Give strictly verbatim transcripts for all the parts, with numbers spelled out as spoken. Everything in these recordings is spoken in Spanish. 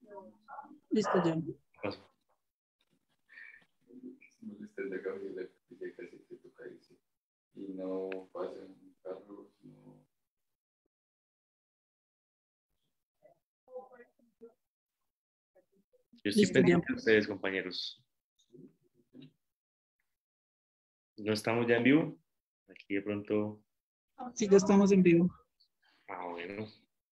Listo ya. Paso. Molestas de Gabriela, que casi te toca irse. Y no pasan carros, no. Yo estoy Listo ya. pendiente de ustedes, compañeros. ¿No estamos ya en vivo? Aquí de pronto. Sí, ya estamos en vivo. Ah, bueno.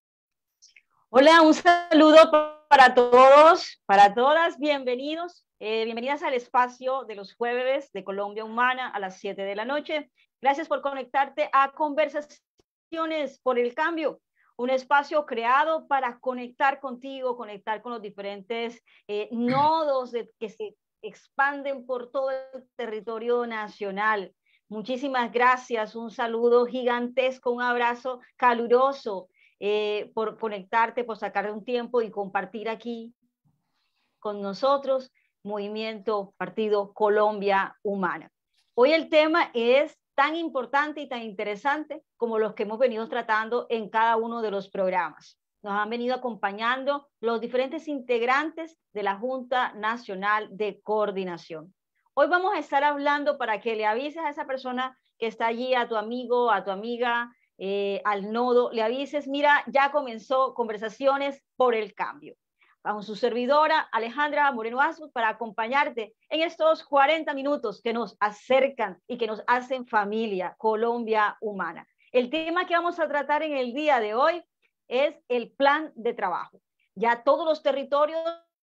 Hola, un saludo para todos, para todas, bienvenidos, eh, bienvenidas al espacio de los jueves de Colombia Humana a las siete de la noche. Gracias por conectarte a Conversaciones por el Cambio, un espacio creado para conectar contigo, conectar con los diferentes eh, nodos de, que se expanden por todo el territorio nacional. Muchísimas gracias, un saludo gigantesco, un abrazo caluroso. Eh, por conectarte, por sacar un tiempo y compartir aquí con nosotros Movimiento Partido Colombia Humana. Hoy el tema es tan importante y tan interesante como los que hemos venido tratando en cada uno de los programas. Nos han venido acompañando los diferentes integrantes de la Junta Nacional de Coordinación. Hoy vamos a estar hablando para que le avises a esa persona que está allí, a tu amigo, a tu amiga, Eh, al nodo, le avises, mira, ya comenzó Conversaciones por el Cambio. Bajo su servidora Alejandra Moreno Asmus para acompañarte en estos cuarenta minutos que nos acercan y que nos hacen familia, Colombia Humana. El tema que vamos a tratar en el día de hoy es el plan de trabajo. Ya todos los territorios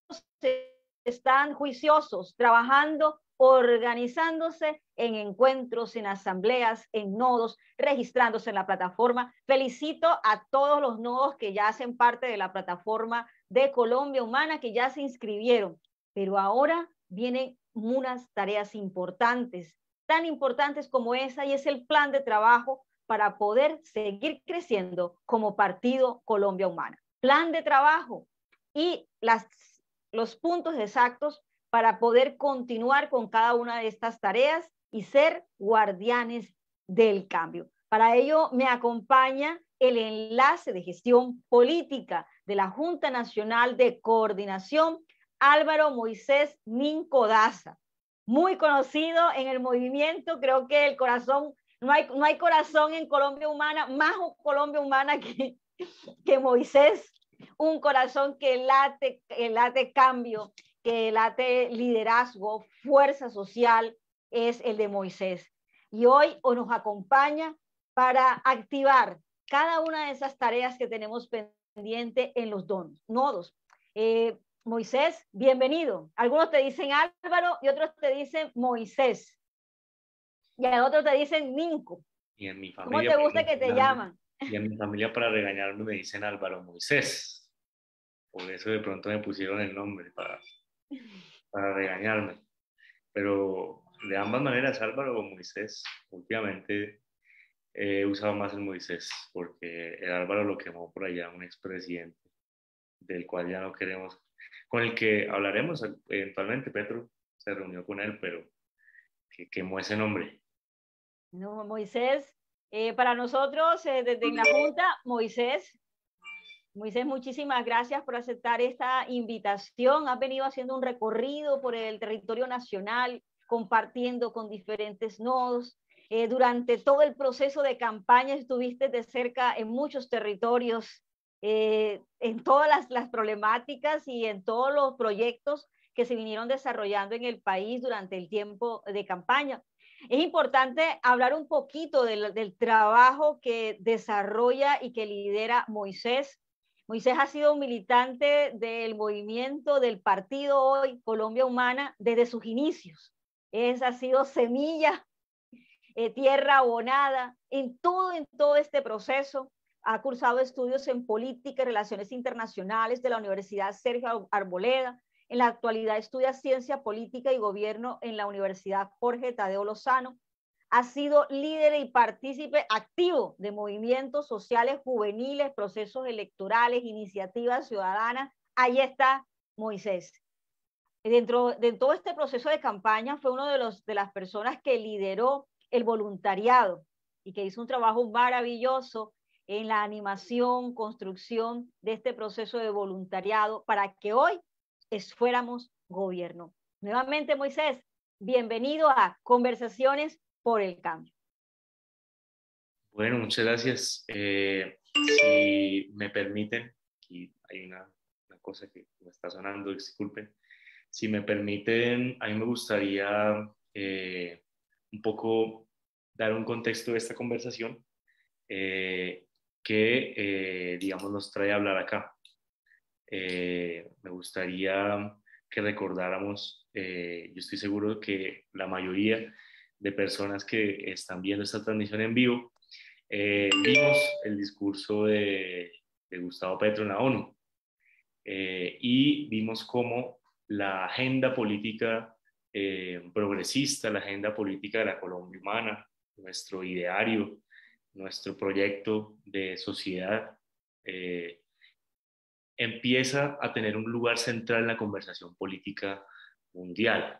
están juiciosos, trabajando, organizándose en encuentros, en asambleas, en nodos, registrándose en la plataforma. Felicito a todos los nodos que ya hacen parte de la plataforma de Colombia Humana, que ya se inscribieron, pero ahora vienen unas tareas importantes, tan importantes como esa, y es el plan de trabajo para poder seguir creciendo como Partido Colombia Humana. Plan de trabajo y las, los puntos exactos para poder continuar con cada una de estas tareas y ser guardianes del cambio. Para ello me acompaña el enlace de gestión política de la Junta Nacional de Coordinación, Álvaro Moisés Ninco Daza, muy conocido en el movimiento. Creo que el corazón, no hay, no hay corazón en Colombia Humana, más Colombia Humana que, que Moisés, un corazón que late, que late cambio, que late liderazgo, fuerza social, es el de Moisés. Y hoy nos acompaña para activar cada una de esas tareas que tenemos pendiente en los donos, nodos. Eh, Moisés, bienvenido. Algunos te dicen Álvaro y otros te dicen Moisés. Y a otros te dicen Ninco. Y en mi familia, ¿Cómo te gusta que te llaman? Y en mi familia para regañarme me dicen Álvaro Moisés. Por eso de pronto me pusieron el nombre para, para regañarme. Pero de ambas maneras, Álvaro o Moisés, últimamente he usado más el Moisés, porque el Álvaro lo quemó por allá un expresidente, del cual ya no queremos, con el que hablaremos eventualmente. Petro se reunió con él, pero que quemó ese nombre. No, Moisés, eh, para nosotros eh, desde la Junta, Moisés, Moisés, muchísimas gracias por aceptar esta invitación. Has venido haciendo un recorrido por el territorio nacional, compartiendo con diferentes nodos. Eh, durante todo el proceso de campaña estuviste de cerca en muchos territorios, eh, en todas las, las problemáticas y en todos los proyectos que se vinieron desarrollando en el país durante el tiempo de campaña. Es importante hablar un poquito del, del trabajo que desarrolla y que lidera Moisés. Moisés ha sido un militante del movimiento del partido hoy, Colombia Humana, desde sus inicios. Es, ha sido semilla, eh, tierra abonada, en todo, en todo este proceso. Ha cursado estudios en política y relaciones internacionales de la Universidad Sergio Arboleda. En la actualidad estudia ciencia política y gobierno en la Universidad Jorge Tadeo Lozano. Ha sido líder y partícipe activo de movimientos sociales juveniles, procesos electorales, iniciativas ciudadanas. Ahí está Moisés. Dentro de todo este proceso de campaña fue uno de, los, de las personas que lideró el voluntariado y que hizo un trabajo maravilloso en la animación, construcción de este proceso de voluntariado para que hoy es, fuéramos gobierno. Nuevamente, Moisés, bienvenido a Conversaciones por el Cambio. Bueno, muchas gracias. Eh, si me permiten, aquí hay una, una cosa que me está sonando, disculpen. Si me permiten, a mí me gustaría eh, un poco dar un contexto de esta conversación eh, que, eh, digamos, nos trae a hablar acá. Eh, me gustaría que recordáramos, eh, yo estoy seguro que la mayoría de personas que están viendo esta transmisión en vivo, eh, vimos el discurso de, de Gustavo Petro en la ONU eh, y vimos cómo la agenda política eh, progresista, la agenda política de la Colombia humana, nuestro ideario, nuestro proyecto de sociedad, eh, empieza a tener un lugar central en la conversación política mundial.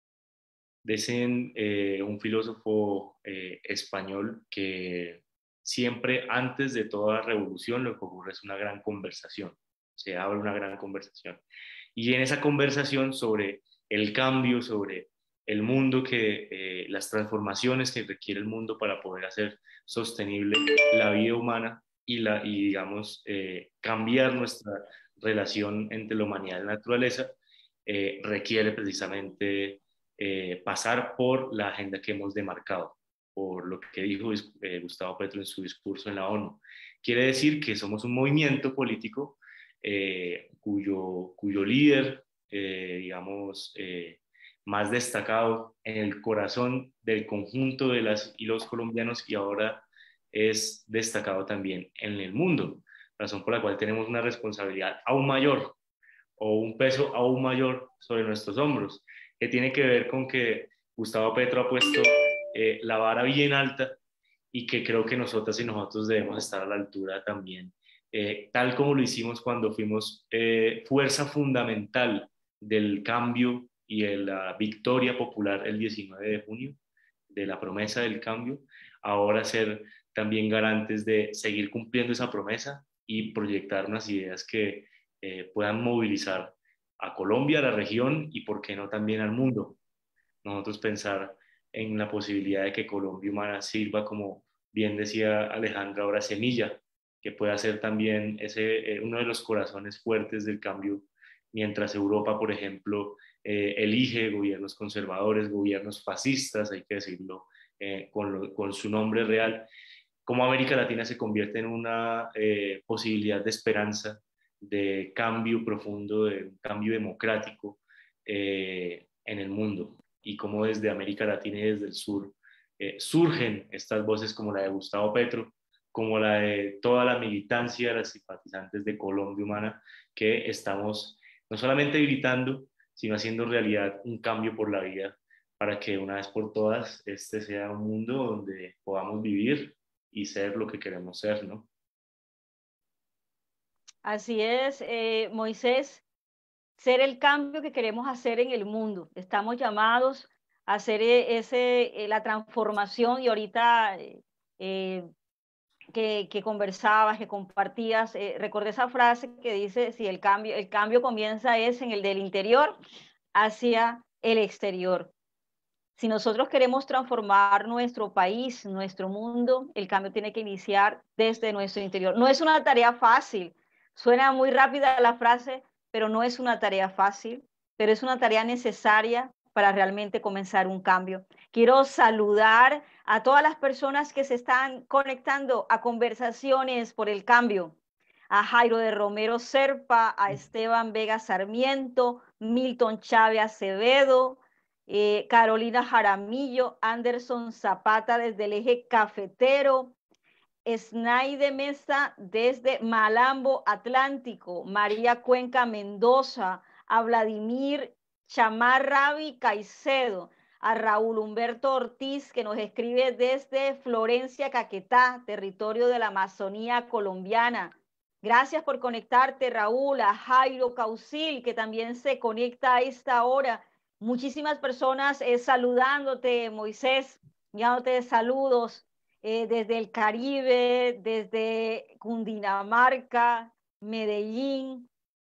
Dicen eh, un filósofo eh, español que siempre antes de toda revolución lo que ocurre es una gran conversación, se abre una gran conversación. Y en esa conversación sobre el cambio, sobre el mundo, que eh, las transformaciones que requiere el mundo para poder hacer sostenible la vida humana y, la, y digamos, eh, cambiar nuestra relación entre la humanidad y la naturaleza, eh, requiere precisamente eh, pasar por la agenda que hemos demarcado, por lo que dijo eh, Gustavo Petro en su discurso en la ONU. Quiere decir que somos un movimiento político eh, cuyo, cuyo líder, eh, digamos, eh, más destacado en el corazón del conjunto de las y los colombianos y ahora es destacado también en el mundo, razón por la cual tenemos una responsabilidad aún mayor o un peso aún mayor sobre nuestros hombros, que tiene que ver con que Gustavo Petro ha puesto eh, la vara bien alta y que creo que nosotras y nosotros debemos estar a la altura también, eh, tal como lo hicimos cuando fuimos eh, fuerza fundamental del cambio y de la victoria popular el diecinueve de junio, de la promesa del cambio, ahora ser también garantes de seguir cumpliendo esa promesa y proyectar unas ideas que eh, puedan movilizar a Colombia, a la región y, por qué no, también al mundo. Nosotros pensar en la posibilidad de que Colombia Humana sirva, como bien decía Alejandra ahora, semilla, que pueda ser también ese, eh, uno de los corazones fuertes del cambio, mientras Europa, por ejemplo, eh, elige gobiernos conservadores, gobiernos fascistas, hay que decirlo eh, con, lo, con su nombre real, cómo América Latina se convierte en una eh, posibilidad de esperanza, de cambio profundo, de un cambio democrático eh, en el mundo, y cómo desde América Latina y desde el sur eh, surgen estas voces como la de Gustavo Petro, como la de toda la militancia de las simpatizantes de Colombia Humana, que estamos no solamente gritando, sino haciendo realidad un cambio por la vida, para que una vez por todas este sea un mundo donde podamos vivir y ser lo que queremos ser, ¿no? Así es, eh, Moisés, ser el cambio que queremos hacer en el mundo. Estamos llamados a hacer ese, la transformación y ahorita eh, que, que conversabas, que compartías, eh, recordé esa frase que dice, si el cambio, el cambio comienza es en el del interior hacia el exterior. Si nosotros queremos transformar nuestro país, nuestro mundo, el cambio tiene que iniciar desde nuestro interior. No es una tarea fácil. Suena muy rápida la frase, pero no es una tarea fácil, pero es una tarea necesaria para realmente comenzar un cambio. Quiero saludar a todas las personas que se están conectando a Conversaciones por el Cambio. A Jairo de Romero Serpa, a Esteban Vega Sarmiento, Milton Chávez Acevedo, eh, Carolina Jaramillo, Anderson Zapata desde el eje cafetero, Snaide Mesa desde Malambo Atlántico, María Cuenca Mendoza, a Vladimir Chamarrabi Caicedo, a Raúl Humberto Ortiz, que nos escribe desde Florencia, Caquetá, territorio de la Amazonía colombiana. Gracias por conectarte, Raúl. A Jairo Causil, que también se conecta a esta hora. Muchísimas personas eh, saludándote, Moisés, enviándote saludos. eh, desde el Caribe, desde Cundinamarca, Medellín.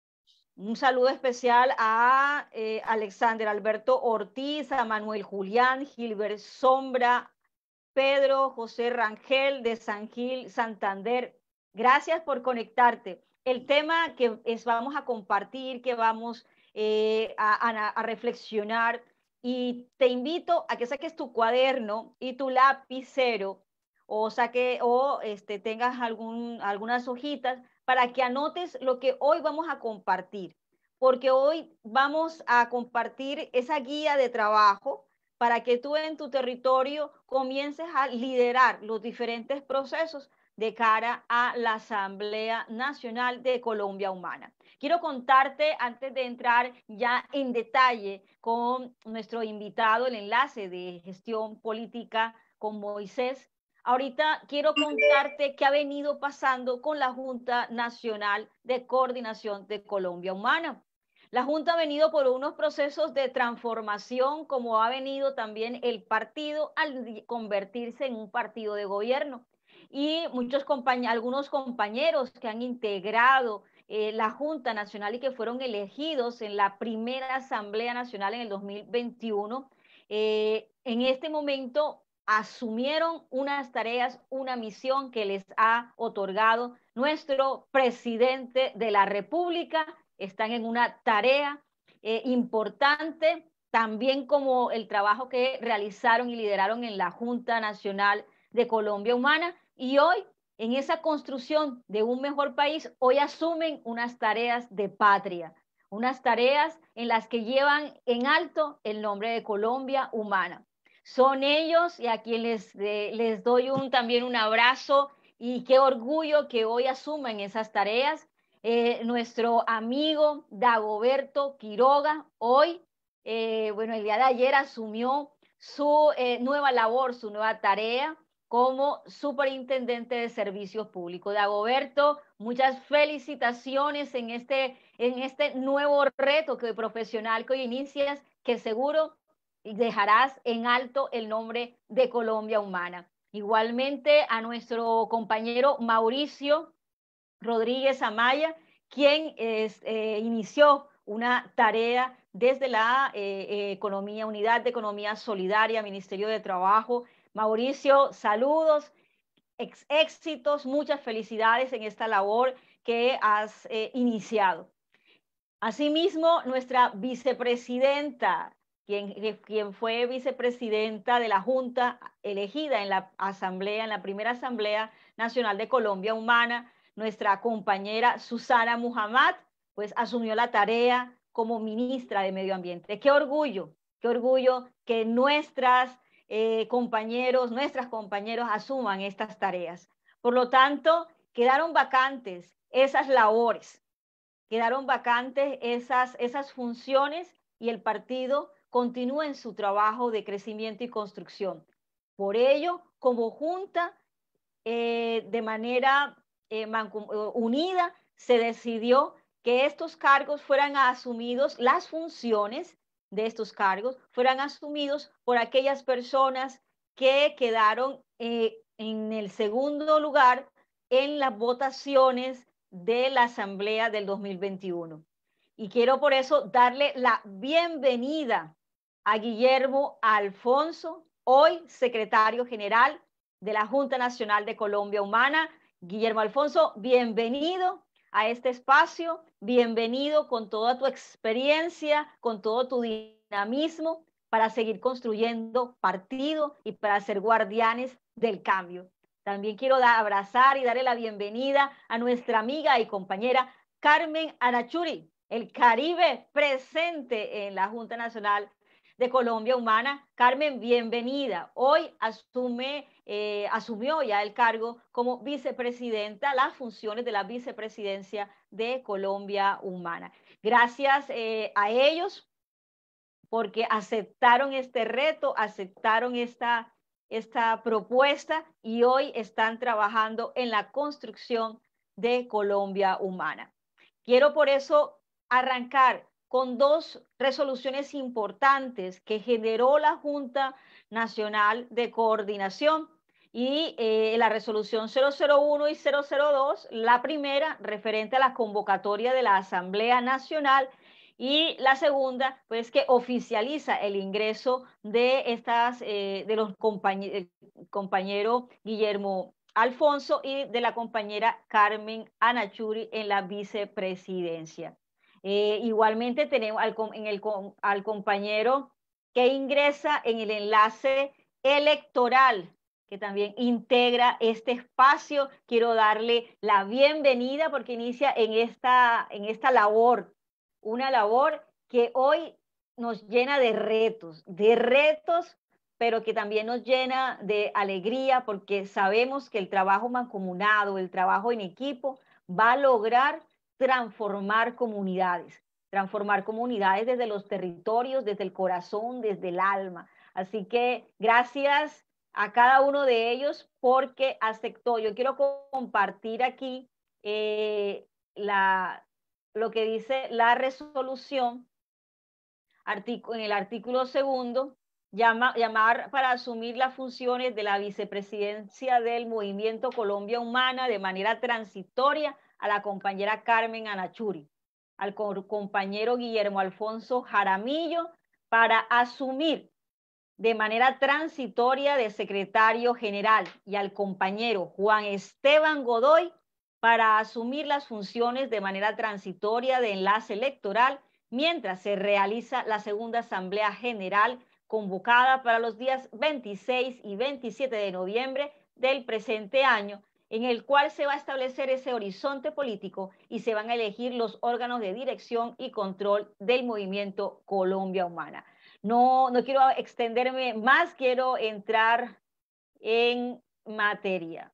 Un saludo especial a eh, Alexander Alberto Ortiz, a Manuel Julián, Gilbert Sombra, Pedro José Rangel de San Gil, Santander. Gracias por conectarte. El tema que es, vamos a compartir, que vamos eh, a, a, a reflexionar, y te invito a que saques tu cuaderno y tu lapicero, o saque o este, tengas algún, algunas hojitas para que anotes lo que hoy vamos a compartir, porque hoy vamos a compartir esa guía de trabajo para que tú en tu territorio comiences a liderar los diferentes procesos de cara a la Asamblea Nacional de Colombia Humana. Quiero contarte, antes de entrar ya en detalle con nuestro invitado, el enlace de gestión política con Moisés, ahorita quiero contarte qué ha venido pasando con la Junta Nacional de Coordinación de Colombia Humana. La Junta ha venido por unos procesos de transformación, como ha venido también el partido al convertirse en un partido de gobierno. Y muchos compañeros, algunos compañeros que han integrado eh, la Junta Nacional y que fueron elegidos en la primera Asamblea Nacional en el dos mil veintiuno, eh, en este momento asumieron unas tareas, una misión que les ha otorgado nuestro presidente de la República. Están en una tarea eh, importante, también como el trabajo que realizaron y lideraron en la Junta Nacional de Colombia Humana, y hoy en esa construcción de un mejor país, hoy asumen unas tareas de patria, unas tareas en las que llevan en alto el nombre de Colombia Humana. Son ellos, y a quienes les, les doy un, también un abrazo, y qué orgullo que hoy asuman esas tareas. Eh, nuestro amigo Dagoberto Quiroga, hoy, eh, bueno, el día de ayer asumió su eh, nueva labor, su nueva tarea como superintendente de servicios públicos. Dagoberto, muchas felicitaciones en este, en este nuevo reto que, profesional que hoy inicias, que seguro dejarás en alto el nombre de Colombia Humana. Igualmente a nuestro compañero Mauricio Rodríguez Amaya, quien es, eh, inició una tarea desde la eh, eh, Economía, Unidad de Economía Solidaria, Ministerio de Trabajo. Mauricio, saludos, ex éxitos, muchas felicidades en esta labor que has eh, iniciado. Asimismo, nuestra vicepresidenta, quien, quien fue vicepresidenta de la Junta elegida en la Asamblea, en la primera Asamblea Nacional de Colombia Humana, nuestra compañera Susana Muhammad, pues asumió la tarea como ministra de Medio Ambiente. Qué orgullo, qué orgullo que nuestras eh, compañeros, nuestras compañeros asuman estas tareas. Por lo tanto, quedaron vacantes esas labores, quedaron vacantes esas, esas funciones, y el partido continúa en su trabajo de crecimiento y construcción. Por ello, como Junta, eh, de manera eh, unida, se decidió que estos cargos fueran asumidos, las funciones de estos cargos fueran asumidos por aquellas personas que quedaron eh, en el segundo lugar en las votaciones de la Asamblea del dos mil veintiuno. Y quiero por eso darle la bienvenida a Guillermo Alfonso, hoy secretario general de la Junta Nacional de Colombia Humana. Guillermo Alfonso, bienvenido a este espacio, bienvenido con toda tu experiencia, con todo tu dinamismo para seguir construyendo partido y para ser guardianes del cambio. También quiero da, abrazar y darle la bienvenida a nuestra amiga y compañera Carmen Arachuri, el Caribe presente en la Junta Nacional de Colombia Humana. Carmen, bienvenida. Hoy asume, eh, asumió ya el cargo como vicepresidenta, las funciones de la vicepresidencia de Colombia Humana. Gracias eh, a ellos porque aceptaron este reto, aceptaron esta, esta propuesta, y hoy están trabajando en la construcción de Colombia Humana. Quiero por eso arrancar con dos resoluciones importantes que generó la Junta Nacional de Coordinación, y eh, la resolución cero cero uno y cero cero dos, la primera referente a la convocatoria de la Asamblea Nacional y la segunda, pues que oficializa el ingreso de estas, eh, de los compañeros, compañero Guillermo Alfonso y de la compañera Carmen Anachuri en la vicepresidencia. Eh, igualmente tenemos al, en el, al compañero que ingresa en el enlace electoral, que también integra este espacio. Quiero darle la bienvenida porque inicia en esta, en esta labor, una labor que hoy nos llena de retos, de retos, pero que también nos llena de alegría porque sabemos que el trabajo mancomunado, el trabajo en equipo va a lograr transformar comunidades, transformar comunidades desde los territorios, desde el corazón, desde el alma. Así que gracias a cada uno de ellos porque aceptó. Yo quiero compartir aquí eh, la, lo que dice la resolución en el artículo segundo, llama, llamar para asumir las funciones de la vicepresidencia del Movimiento Colombia Humana de manera transitoria a la compañera Carmen Anachuri, al compañero Guillermo Alfonso Jaramillo para asumir de manera transitoria de secretario general y al compañero Juan Esteban Godoy para asumir las funciones de manera transitoria de enlace electoral mientras se realiza la segunda Asamblea General convocada para los días veintiséis y veintisiete de noviembre del presente año, en el cual se va a establecer ese horizonte político y se van a elegir los órganos de dirección y control del movimiento Colombia Humana. No, no quiero extenderme más, quiero entrar en materia.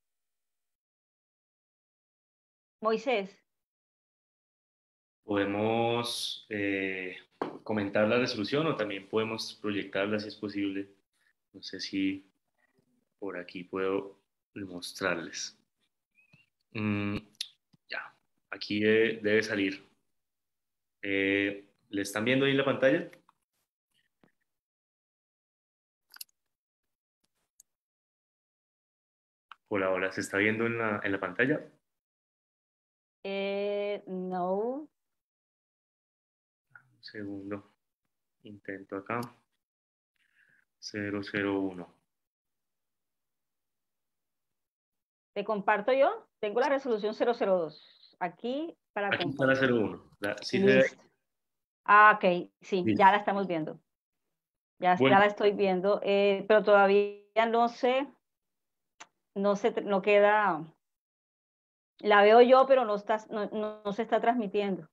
Moisés. Podemos eh, comentar la resolución o también podemos proyectarla si es posible. No sé si por aquí puedo mostrarles. Mm, ya, aquí debe, debe salir. Eh, ¿Le están viendo ahí en la pantalla? Hola, hola, ¿se está viendo en la, en la pantalla? Eh, no. Un segundo, intento acá. cero cero uno. ¿Te comparto yo? Tengo la resolución cero cero dos. Aquí para Aquí está la compartir. cero uno. La, ¿sí se ve? Listo. Ah, ok, sí, Listo. ya la estamos viendo. Ya, Bueno, ya la estoy viendo, eh, pero todavía no sé, no se, no queda, la veo yo, pero no, está, no, no, no se está transmitiendo.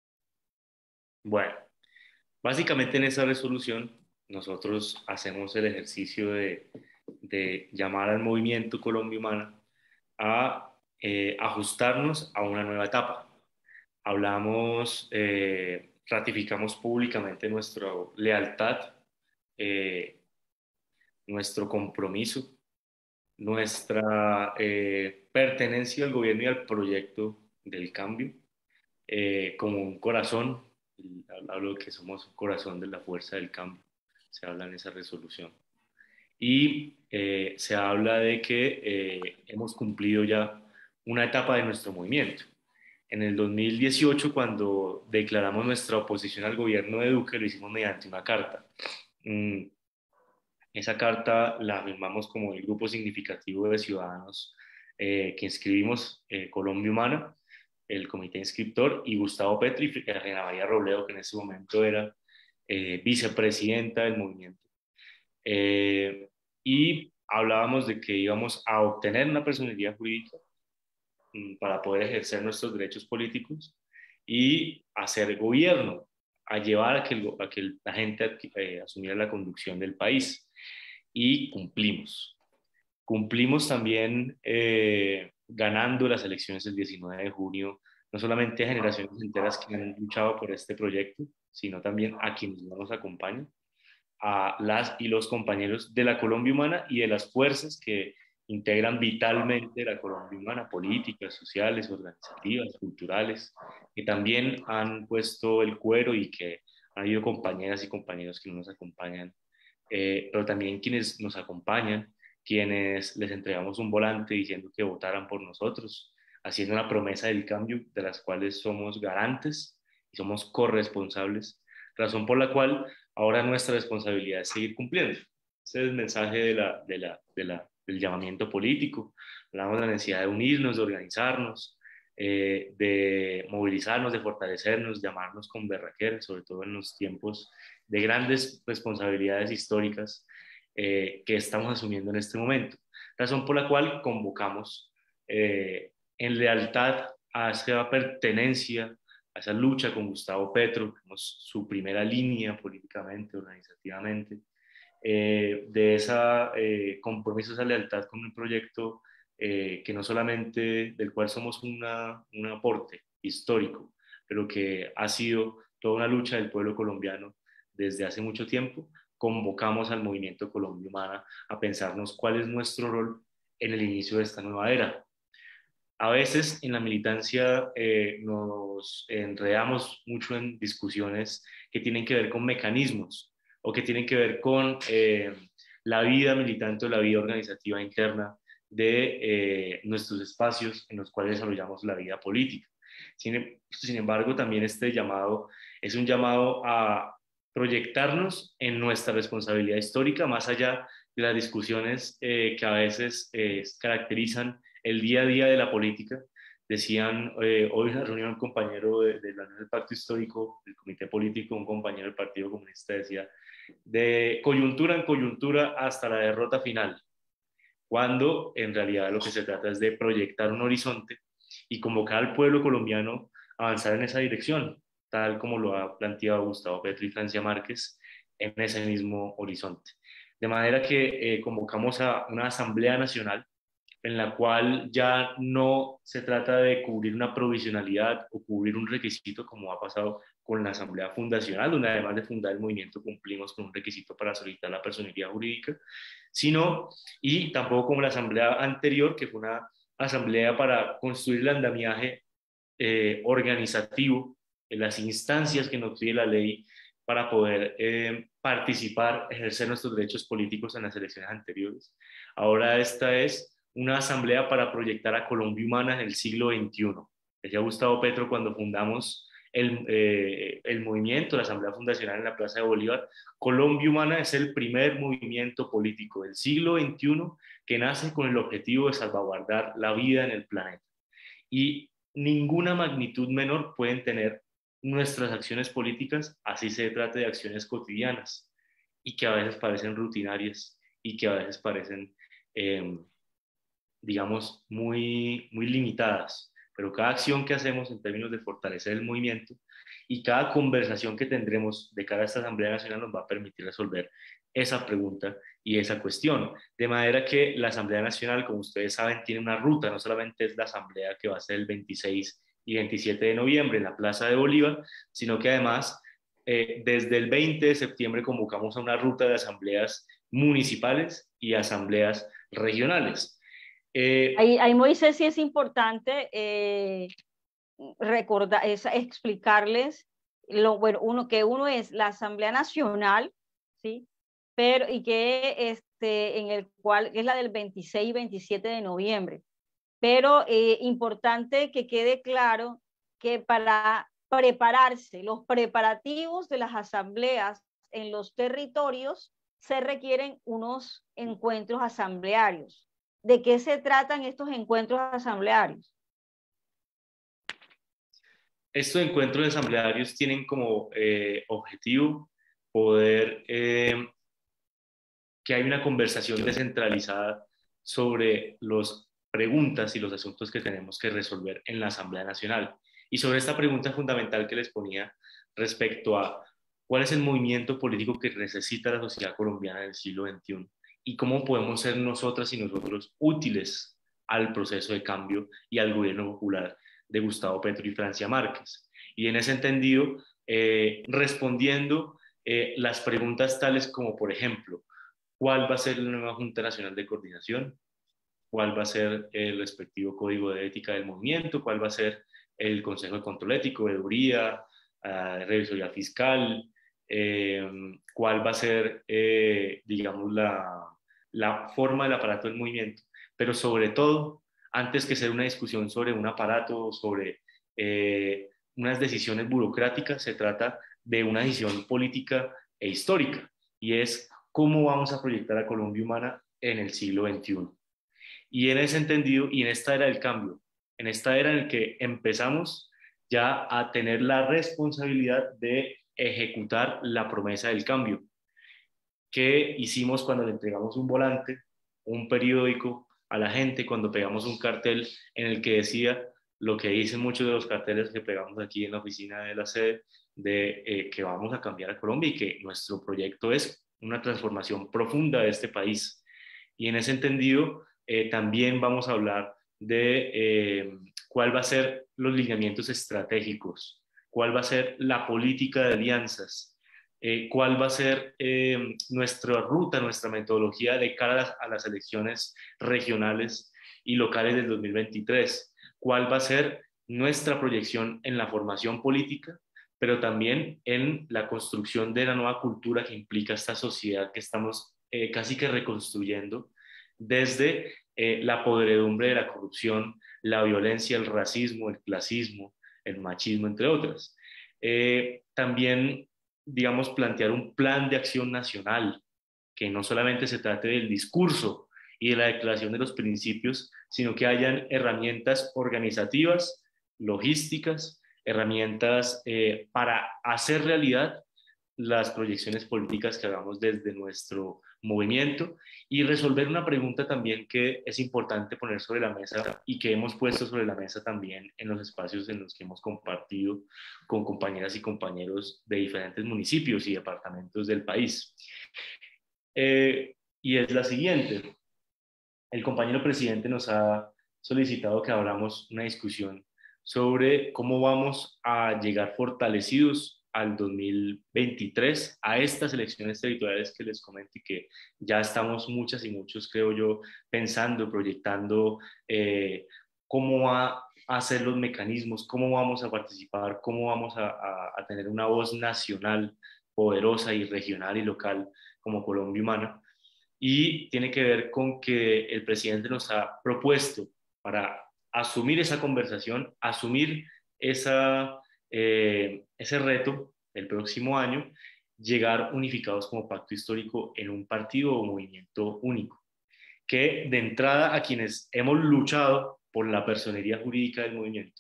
bueno, básicamente en esa resolución nosotros hacemos el ejercicio de, de llamar al movimiento Colombia Humana a eh, ajustarnos a una nueva etapa. Hablamos, eh, ratificamos públicamente nuestra lealtad, eh, nuestro compromiso, nuestra eh, pertenencia al gobierno y al proyecto del cambio, eh, como un corazón, hablo de que somos un corazón de la fuerza del cambio, se habla en esa resolución. Y eh, se habla de que eh, hemos cumplido ya una etapa de nuestro movimiento. En el dos mil dieciocho, cuando declaramos nuestra oposición al gobierno de Duque, lo hicimos mediante una carta. Mm, esa carta la firmamos como el grupo significativo de ciudadanos eh, que inscribimos eh, Colombia Humana, el comité inscriptor, y Gustavo Petro y Reina María Robledo, que en ese momento era eh, vicepresidenta del movimiento. Eh, y hablábamos de que íbamos a obtener una personalidad jurídica mm, para poder ejercer nuestros derechos políticos y hacer gobierno, a llevar a que, el, a que la gente eh, asumiera la conducción del país. Y cumplimos. Cumplimos también eh, ganando las elecciones del diecinueve de junio, no solamente a generaciones enteras que han luchado por este proyecto, sino también a quienes no nos acompañan, a las y los compañeros de la Colombia Humana y de las fuerzas que integran vitalmente la Colombia Humana, políticas, sociales, organizativas, culturales, que también han puesto el cuero y que han habido compañeras y compañeros que no nos acompañan, eh, pero también quienes nos acompañan quienes les entregamos un volante diciendo que votaran por nosotros, haciendo una promesa del cambio de las cuales somos garantes y somos corresponsables, razón por la cual ahora nuestra responsabilidad es seguir cumpliendo. Ese es el mensaje de la, de la, de la, del llamamiento político. Hablamos de la necesidad de unirnos, de organizarnos, eh, de movilizarnos, de fortalecernos, de amarnos con berraquera, sobre todo en los tiempos de grandes responsabilidades históricas eh, que estamos asumiendo en este momento. Razón por la cual convocamos eh, en lealtad a esa pertenencia, a esa lucha con Gustavo Petro, que es su primera línea políticamente, organizativamente, eh, de ese eh, compromiso, esa lealtad con un proyecto eh, que no solamente del cual somos una, un aporte histórico, pero que ha sido toda una lucha del pueblo colombiano desde hace mucho tiempo. Convocamos al movimiento Colombia Humana a pensarnos cuál es nuestro rol en el inicio de esta nueva era. A veces en la militancia eh, nos enredamos mucho en discusiones que tienen que ver con mecanismos o que tienen que ver con eh, la vida militante o la vida organizativa interna de eh, nuestros espacios en los cuales desarrollamos la vida política. Sin, sin embargo, también este llamado es un llamado a proyectarnos en nuestra responsabilidad histórica, más allá de las discusiones eh, que a veces eh, caracterizan el día a día de la política. Decían eh, hoy en la reunión un compañero de, de la del Pacto Histórico, del Comité Político, un compañero del Partido Comunista decía, de coyuntura en coyuntura hasta la derrota final, cuando en realidad lo que se trata es de proyectar un horizonte y convocar al pueblo colombiano a avanzar en esa dirección, tal como lo ha planteado Gustavo Petro y Francia Márquez, en ese mismo horizonte. De manera que eh, convocamos a una Asamblea Nacional en la cual ya no se trata de cubrir una provisionalidad o cubrir un requisito como ha pasado con la Asamblea Fundacional, donde además de fundar el movimiento cumplimos con un requisito para solicitar la personería jurídica, sino, y tampoco como la Asamblea anterior, que fue una asamblea para construir el andamiaje eh, organizativo en las instancias que nos pide la ley para poder eh, participar, ejercer nuestros derechos políticos en las elecciones anteriores. Ahora esta es una asamblea para proyectar a Colombia Humana en el siglo veintiuno. Decía Gustavo Petro cuando fundamos el, eh, el movimiento, la Asamblea Fundacional en la Plaza de Bolívar, Colombia Humana es el primer movimiento político del siglo veintiuno que nace con el objetivo de salvaguardar la vida en el planeta. Y ninguna magnitud menor pueden tener nuestras acciones políticas, así se trata de acciones cotidianas y que a veces parecen rutinarias y que a veces parecen, eh, digamos, muy, muy limitadas. Pero cada acción que hacemos en términos de fortalecer el movimiento y cada conversación que tendremos de cara a esta Asamblea Nacional nos va a permitir resolver esa pregunta y esa cuestión. De manera que la Asamblea Nacional, como ustedes saben, tiene una ruta, no solamente es la Asamblea que va a ser el veintiséis y veintisiete de noviembre en la Plaza de Bolívar, sino que además eh, desde el veinte de septiembre convocamos a una ruta de asambleas municipales y asambleas regionales. Eh, ahí, ahí, Moisés, sí es importante eh, recordar, es, explicarles lo, bueno, uno, que uno es la Asamblea Nacional, ¿sí? Pero, y que este, en el cual es la del veintiséis y veintisiete de noviembre. Pero eh, importante que quede claro que para prepararse, los preparativos de las asambleas en los territorios, se requieren unos encuentros asamblearios. ¿De qué se tratan estos encuentros asamblearios? Estos encuentros asamblearios tienen como eh, objetivo poder eh, que haya una conversación descentralizada sobre las preguntas y los asuntos que tenemos que resolver en la Asamblea Nacional. Y sobre esta pregunta fundamental que les ponía respecto a cuál es el movimiento político que necesita la sociedad colombiana del siglo veintiuno y cómo podemos ser nosotras y nosotros útiles al proceso de cambio y al gobierno popular de Gustavo Petro y Francia Márquez. Y en ese entendido, eh, respondiendo eh, las preguntas tales como, por ejemplo, ¿cuál va a ser la nueva Junta Nacional de Coordinación? ¿Cuál va a ser el respectivo Código de Ética del movimiento? ¿Cuál va a ser el Consejo de Control Ético, veeduría, uh, revisoría fiscal? Eh, ¿Cuál va a ser, eh, digamos, la, la forma del aparato del movimiento, pero sobre todo, antes que ser una discusión sobre un aparato, sobre eh, unas decisiones burocráticas, se trata de una decisión política e histórica, y es cómo vamos a proyectar a Colombia Humana en el siglo veintiuno. Y en ese entendido, y en esta era del cambio, en esta era en la que empezamos ya a tener la responsabilidad de ejecutar la promesa del cambio, que hicimos cuando le entregamos un volante, un periódico a la gente, cuando pegamos un cartel en el que decía lo que dicen muchos de los carteles que pegamos aquí en la oficina de la sede, de eh, que vamos a cambiar a Colombia y que nuestro proyecto es una transformación profunda de este país. Y en ese entendido, eh, también vamos a hablar de eh, cuál va a ser los lineamientos estratégicos, cuál va a ser la política de alianzas, eh, cuál va a ser eh, nuestra ruta, nuestra metodología de cara a las, a las elecciones regionales y locales del dos mil veintitrés, cuál va a ser nuestra proyección en la formación política, pero también en la construcción de la nueva cultura que implica esta sociedad que estamos eh, casi que reconstruyendo desde eh, la podredumbre de la corrupción, la violencia, el racismo, el clasismo, el machismo, entre otras. Eh, también, digamos, plantear un plan de acción nacional, que no solamente se trate del discurso y de la declaración de los principios, sino que hayan herramientas organizativas, logísticas, herramientas eh, para hacer realidad las proyecciones políticas que hagamos desde nuestro movimiento y resolver una pregunta también que es importante poner sobre la mesa y que hemos puesto sobre la mesa también en los espacios en los que hemos compartido con compañeras y compañeros de diferentes municipios y departamentos del país. Eh, y es la siguiente. El compañero presidente nos ha solicitado que abramos una discusión sobre cómo vamos a llegar fortalecidos al dos mil veintitrés, a estas elecciones territoriales que les comento y que ya estamos muchas y muchos, creo yo, pensando, proyectando eh, cómo va a ser los mecanismos, cómo vamos a participar, cómo vamos a, a, a tener una voz nacional poderosa y regional y local como Colombia Humana. Y tiene que ver con que el presidente nos ha propuesto para asumir esa conversación, asumir esa, eh, ese reto del próximo año, llegar unificados como pacto histórico en un partido o movimiento único, que de entrada a quienes hemos luchado por la personería jurídica del movimiento,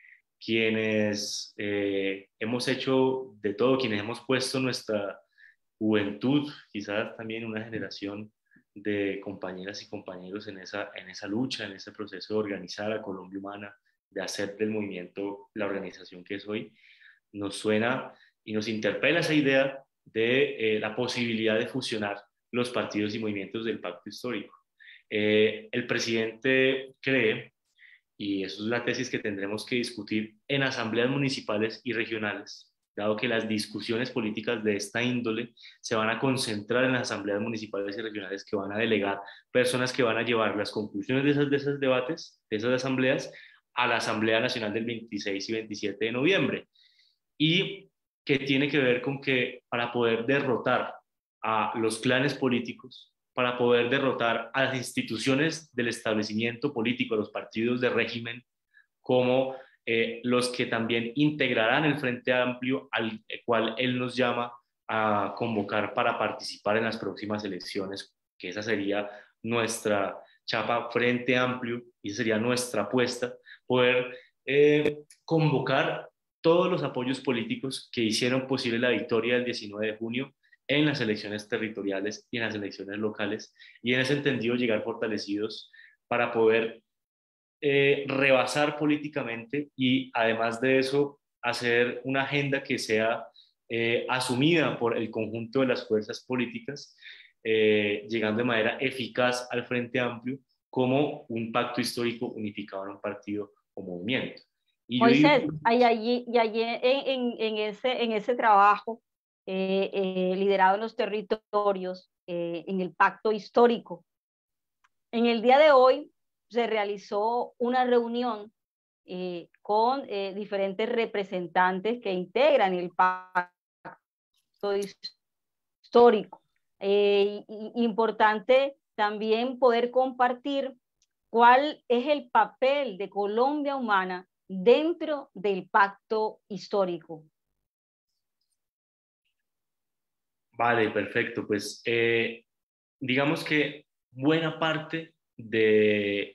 quienes eh, hemos hecho de todo, quienes hemos puesto nuestra juventud, quizás también una generación de compañeras y compañeros en esa, en esa lucha, en ese proceso de organizar a Colombia Humana, de hacer del movimiento la organización que es hoy, nos suena y nos interpela esa idea de eh, la posibilidad de fusionar los partidos y movimientos del pacto histórico. Eh, el presidente cree, y eso es la tesis que tendremos que discutir en asambleas municipales y regionales, dado que las discusiones políticas de esta índole se van a concentrar en las asambleas municipales y regionales que van a delegar personas que van a llevar las conclusiones de esos, de esos debates, de esas asambleas, a la Asamblea Nacional del veintiséis y veintisiete de noviembre. Y que tiene que ver con que para poder derrotar a los clanes políticos, para poder derrotar a las instituciones del establecimiento político, a los partidos de régimen, como eh, los que también integrarán el Frente Amplio, al cual él nos llama a convocar para participar en las próximas elecciones, que esa sería nuestra chapa, Frente Amplio, y esa sería nuestra apuesta, poder eh, convocar todos los apoyos políticos que hicieron posible la victoria del diecinueve de junio en las elecciones territoriales y en las elecciones locales, y en ese entendido llegar fortalecidos para poder eh, rebasar políticamente y además de eso hacer una agenda que sea eh, asumida por el conjunto de las fuerzas políticas, eh, llegando de manera eficaz al Frente Amplio como un pacto histórico unificado en un partido o movimiento. Y Moisés, yo digo, hay allí, y allí en, en, en, ese, en ese trabajo eh, eh, liderado en los territorios, eh, en el pacto histórico, en el día de hoy se realizó una reunión eh, con eh, diferentes representantes que integran el pacto histórico. Eh, y, importante también poder compartir cuál es el papel de Colombia Humana dentro del pacto histórico. Vale, perfecto. Pues eh, digamos que buena parte de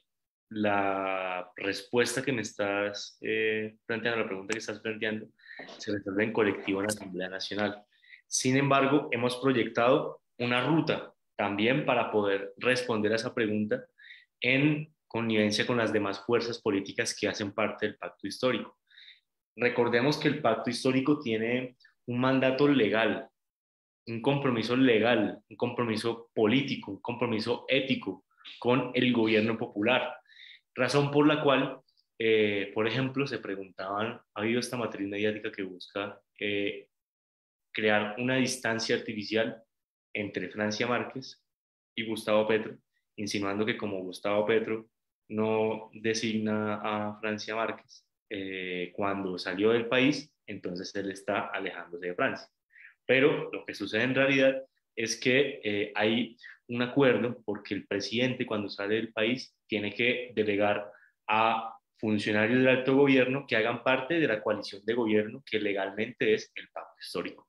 la respuesta que me estás eh, planteando, la pregunta que estás planteando, se resuelve en colectivo en la Asamblea Nacional. Sin embargo, hemos proyectado una ruta también para poder responder a esa pregunta en connivencia con las demás fuerzas políticas que hacen parte del pacto histórico. Recordemos que el pacto histórico tiene un mandato legal, un compromiso legal, un compromiso político, un compromiso ético con el gobierno popular, razón por la cual, eh, por ejemplo, se preguntaban, ha habido esta matriz mediática que busca eh, crear una distancia artificial entre Francia Márquez y Gustavo Petro, insinuando que como Gustavo Petro no designa a Francia Márquez eh, cuando salió del país, entonces él está alejándose de Francia. Pero lo que sucede en realidad es que eh, hay un acuerdo porque el presidente cuando sale del país tiene que delegar a funcionarios del alto gobierno que hagan parte de la coalición de gobierno que legalmente es el pacto histórico.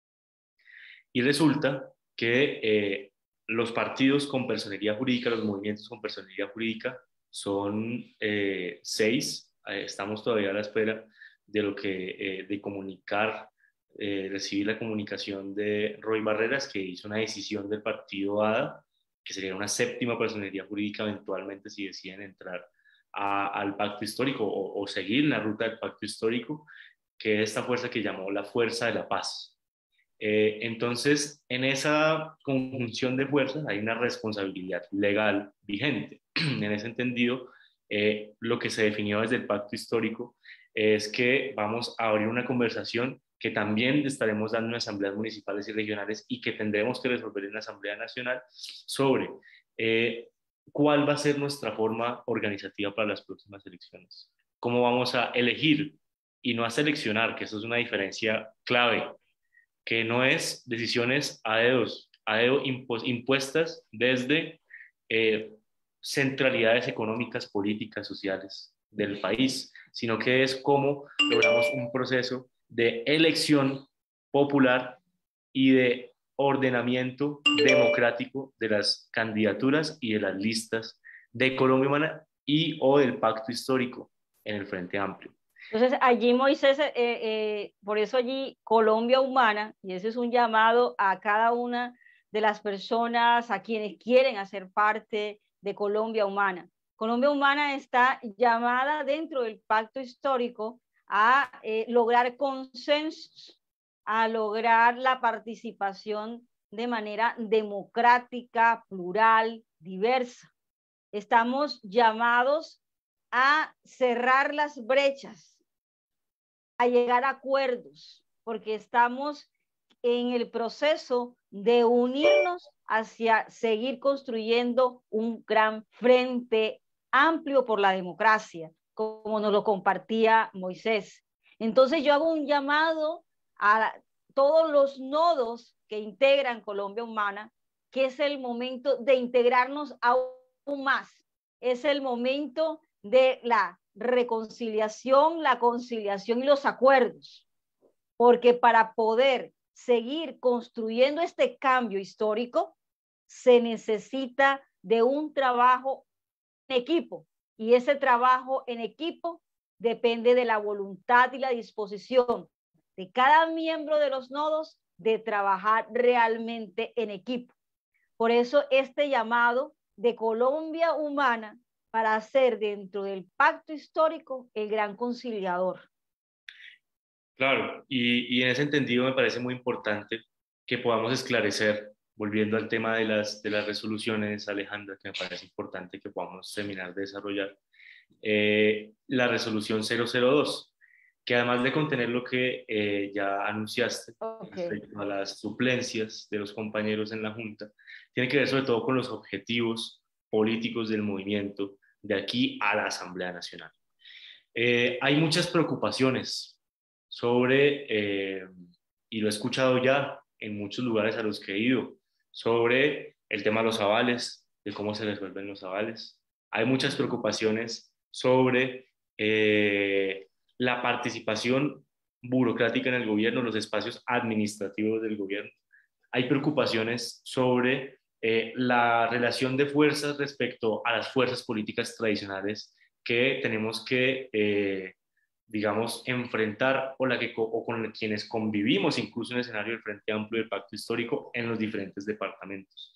Y resulta que eh, los partidos con personería jurídica, los movimientos con personería jurídica son eh, seis. Eh, estamos todavía a la espera de lo que eh, de comunicar Eh, recibí la comunicación de Roy Barreras, que hizo una decisión del partido A D A, que sería una séptima personería jurídica eventualmente si deciden entrar a, al pacto histórico o, o seguir la ruta del pacto histórico, que es esta fuerza que llamó la Fuerza de la Paz. Eh, entonces, en esa conjunción de fuerzas hay una responsabilidad legal vigente. En ese entendido, eh, lo que se definió desde el pacto histórico es que vamos a abrir una conversación que también estaremos dando en asambleas municipales y regionales y que tendremos que resolver en la Asamblea Nacional sobre eh, cuál va a ser nuestra forma organizativa para las próximas elecciones. Cómo vamos a elegir y no a seleccionar, que eso es una diferencia clave, que no es decisiones a dedos, a dedo impu impuestas desde eh, centralidades económicas, políticas, sociales del país, sino que es cómo logramos un proceso de elección popular y de ordenamiento democrático de las candidaturas y de las listas de Colombia Humana y o del pacto histórico en el Frente Amplio. Entonces allí Moisés, eh, eh, por eso allí Colombia Humana, y ese es un llamado a cada una de las personas, a quienes quieren hacer parte de Colombia Humana. Colombia Humana está llamada dentro del pacto histórico a eh, lograr consensos, a lograr la participación de manera democrática, plural, diversa. Estamos llamados a cerrar las brechas, a llegar a acuerdos, porque estamos en el proceso de unirnos hacia seguir construyendo un gran frente amplio por la democracia, como nos lo compartía Moisés. Entonces yo hago un llamado a todos los nodos que integran Colombia Humana, que es el momento de integrarnos aún más, es el momento de la reconciliación, la conciliación y los acuerdos, porque para poder seguir construyendo este cambio histórico se necesita de un trabajo en equipo, y ese trabajo en equipo depende de la voluntad y la disposición de cada miembro de los nodos de trabajar realmente en equipo. Por eso este llamado de Colombia Humana para ser dentro del pacto histórico el gran conciliador. Claro, y, y en ese entendido me parece muy importante que podamos esclarecer, volviendo al tema de las, de las resoluciones, Alejandra, que me parece importante que podamos terminar de desarrollar, eh, la resolución cero cero dos, que además de contener lo que eh, ya anunciaste Okay. respecto a las suplencias de los compañeros en la Junta, tiene que ver sobre todo con los objetivos políticos del movimiento de aquí a la Asamblea Nacional. Eh, hay muchas preocupaciones sobre, eh, y lo he escuchado ya en muchos lugares a los que he ido, sobre el tema de los avales, de cómo se resuelven los avales. Hay muchas preocupaciones sobre eh, la participación burocrática en el gobierno, los espacios administrativos del gobierno. Hay preocupaciones sobre eh, la relación de fuerzas respecto a las fuerzas políticas tradicionales que tenemos que, eh, digamos, enfrentar o, la que, o con quienes convivimos, incluso en el escenario del Frente Amplio del Pacto Histórico en los diferentes departamentos.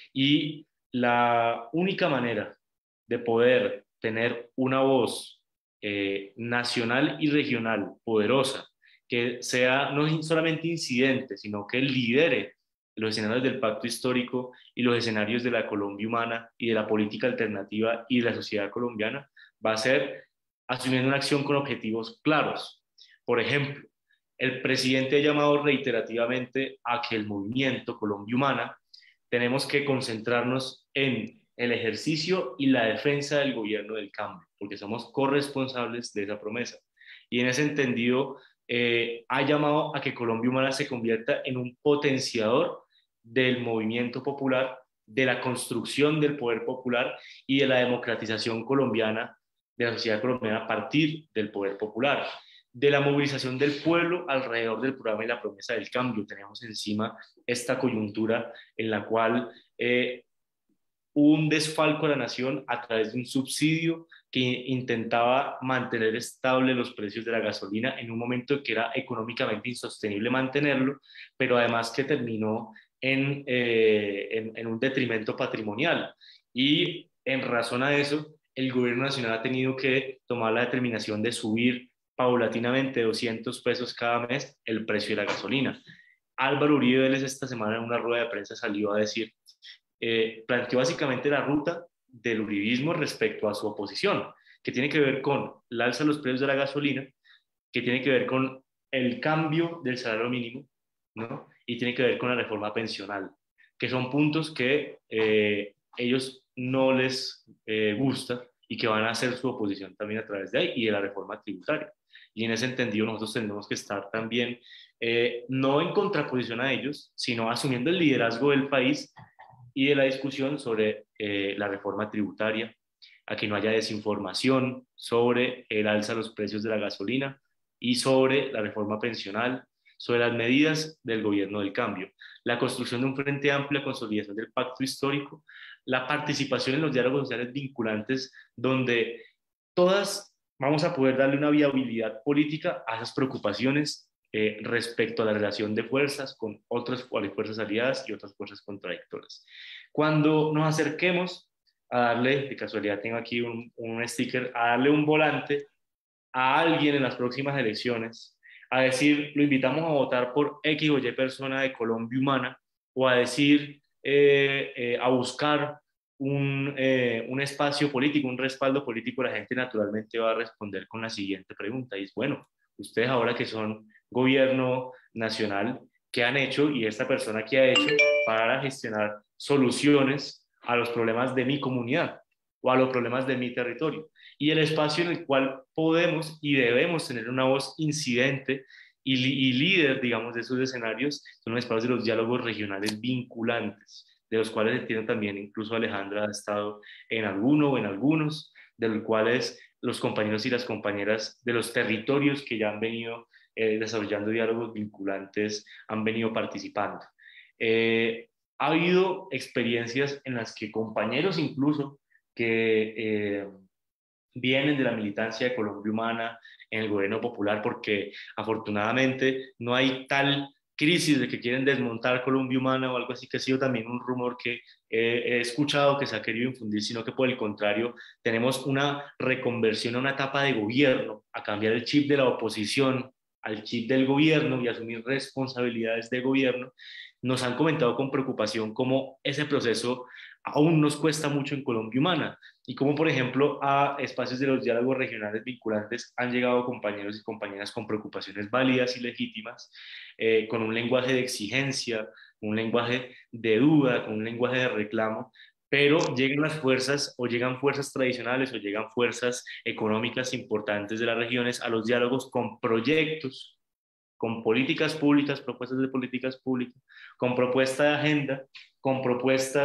Y la única manera de poder tener una voz eh, nacional y regional poderosa, que sea no solamente incidente, sino que lidere los escenarios del pacto histórico y los escenarios de la Colombia humana y de la política alternativa y de la sociedad colombiana, va a ser asumiendo una acción con objetivos claros. Por ejemplo, el presidente ha llamado reiterativamente a que el movimiento Colombia Humana tenemos que concentrarnos en el ejercicio y la defensa del gobierno del cambio, porque somos corresponsables de esa promesa. Y en ese entendido, eh, ha llamado a que Colombia Humana se convierta en un potenciador del movimiento popular, de la construcción del poder popular y de la democratización colombiana, de la sociedad colombiana a partir del poder popular, de la movilización del pueblo alrededor del programa y la promesa del cambio. Tenemos encima esta coyuntura en la cual eh, hubo un desfalco a la nación a través de un subsidio que intentaba mantener estable los precios de la gasolina en un momento que era económicamente insostenible mantenerlo, pero además que terminó en, eh, en, en un detrimento patrimonial. Y en razón a eso, el gobierno nacional ha tenido que tomar la determinación de subir paulatinamente doscientos pesos cada mes el precio de la gasolina. Álvaro Uribe Vélez esta semana en una rueda de prensa salió a decir, eh, planteó básicamente la ruta del uribismo respecto a su oposición, que tiene que ver con el alza de los precios de la gasolina, que tiene que ver con el cambio del salario mínimo, ¿no? Y tiene que ver con la reforma pensional, que son puntos que eh, ellos no les eh, gusta y que van a hacer su oposición también a través de ahí y de la reforma tributaria. Y en ese entendido nosotros tenemos que estar también eh, no en contraposición a ellos, sino asumiendo el liderazgo del país y de la discusión sobre eh, la reforma tributaria, a que no haya desinformación sobre el alza de los precios de la gasolina y sobre la reforma pensional, sobre las medidas del gobierno del cambio, la construcción de un frente amplio, la consolidación del pacto histórico, la participación en los diálogos sociales vinculantes, donde todas vamos a poder darle una viabilidad política a esas preocupaciones eh, respecto a la relación de fuerzas con otras fuerzas aliadas y otras fuerzas contradictorias. Cuando nos acerquemos a darle, de casualidad tengo aquí un, un sticker, a darle un volante a alguien en las próximas elecciones, a decir, lo invitamos a votar por X o Y persona de Colombia Humana, o a decir, eh, eh, a buscar un, eh, un espacio político, un respaldo político, la gente naturalmente va a responder con la siguiente pregunta, y es, bueno, ustedes ahora que son gobierno nacional, ¿qué han hecho y esta persona qué ha hecho para gestionar soluciones a los problemas de mi comunidad o a los problemas de mi territorio? Y el espacio en el cual podemos y debemos tener una voz incidente y, y líder, digamos, de esos escenarios son los espacios de los diálogos regionales vinculantes, de los cuales entiendo también, incluso Alejandra ha estado en alguno o en algunos, de los cuales los compañeros y las compañeras de los territorios que ya han venido eh, desarrollando diálogos vinculantes han venido participando. Eh, ha habido experiencias en las que compañeros incluso que eh, vienen de la militancia de Colombia Humana en el gobierno popular, porque afortunadamente no hay tal crisis de que quieren desmontar Colombia Humana o algo así, que ha sido también un rumor que eh, he escuchado que se ha querido infundir, sino que por el contrario tenemos una reconversión a una etapa de gobierno, a cambiar el chip de la oposición al chip del gobierno y asumir responsabilidades de gobierno. Nos han comentado con preocupación cómo ese proceso aún nos cuesta mucho en Colombia Humana y cómo, por ejemplo, a espacios de los diálogos regionales vinculantes han llegado compañeros y compañeras con preocupaciones válidas y legítimas, eh, con un lenguaje de exigencia, un lenguaje de duda, con un lenguaje de reclamo, pero llegan las fuerzas o llegan fuerzas tradicionales o llegan fuerzas económicas importantes de las regiones a los diálogos con proyectos, con políticas públicas, propuestas de políticas públicas, con propuesta de agenda, con propuestas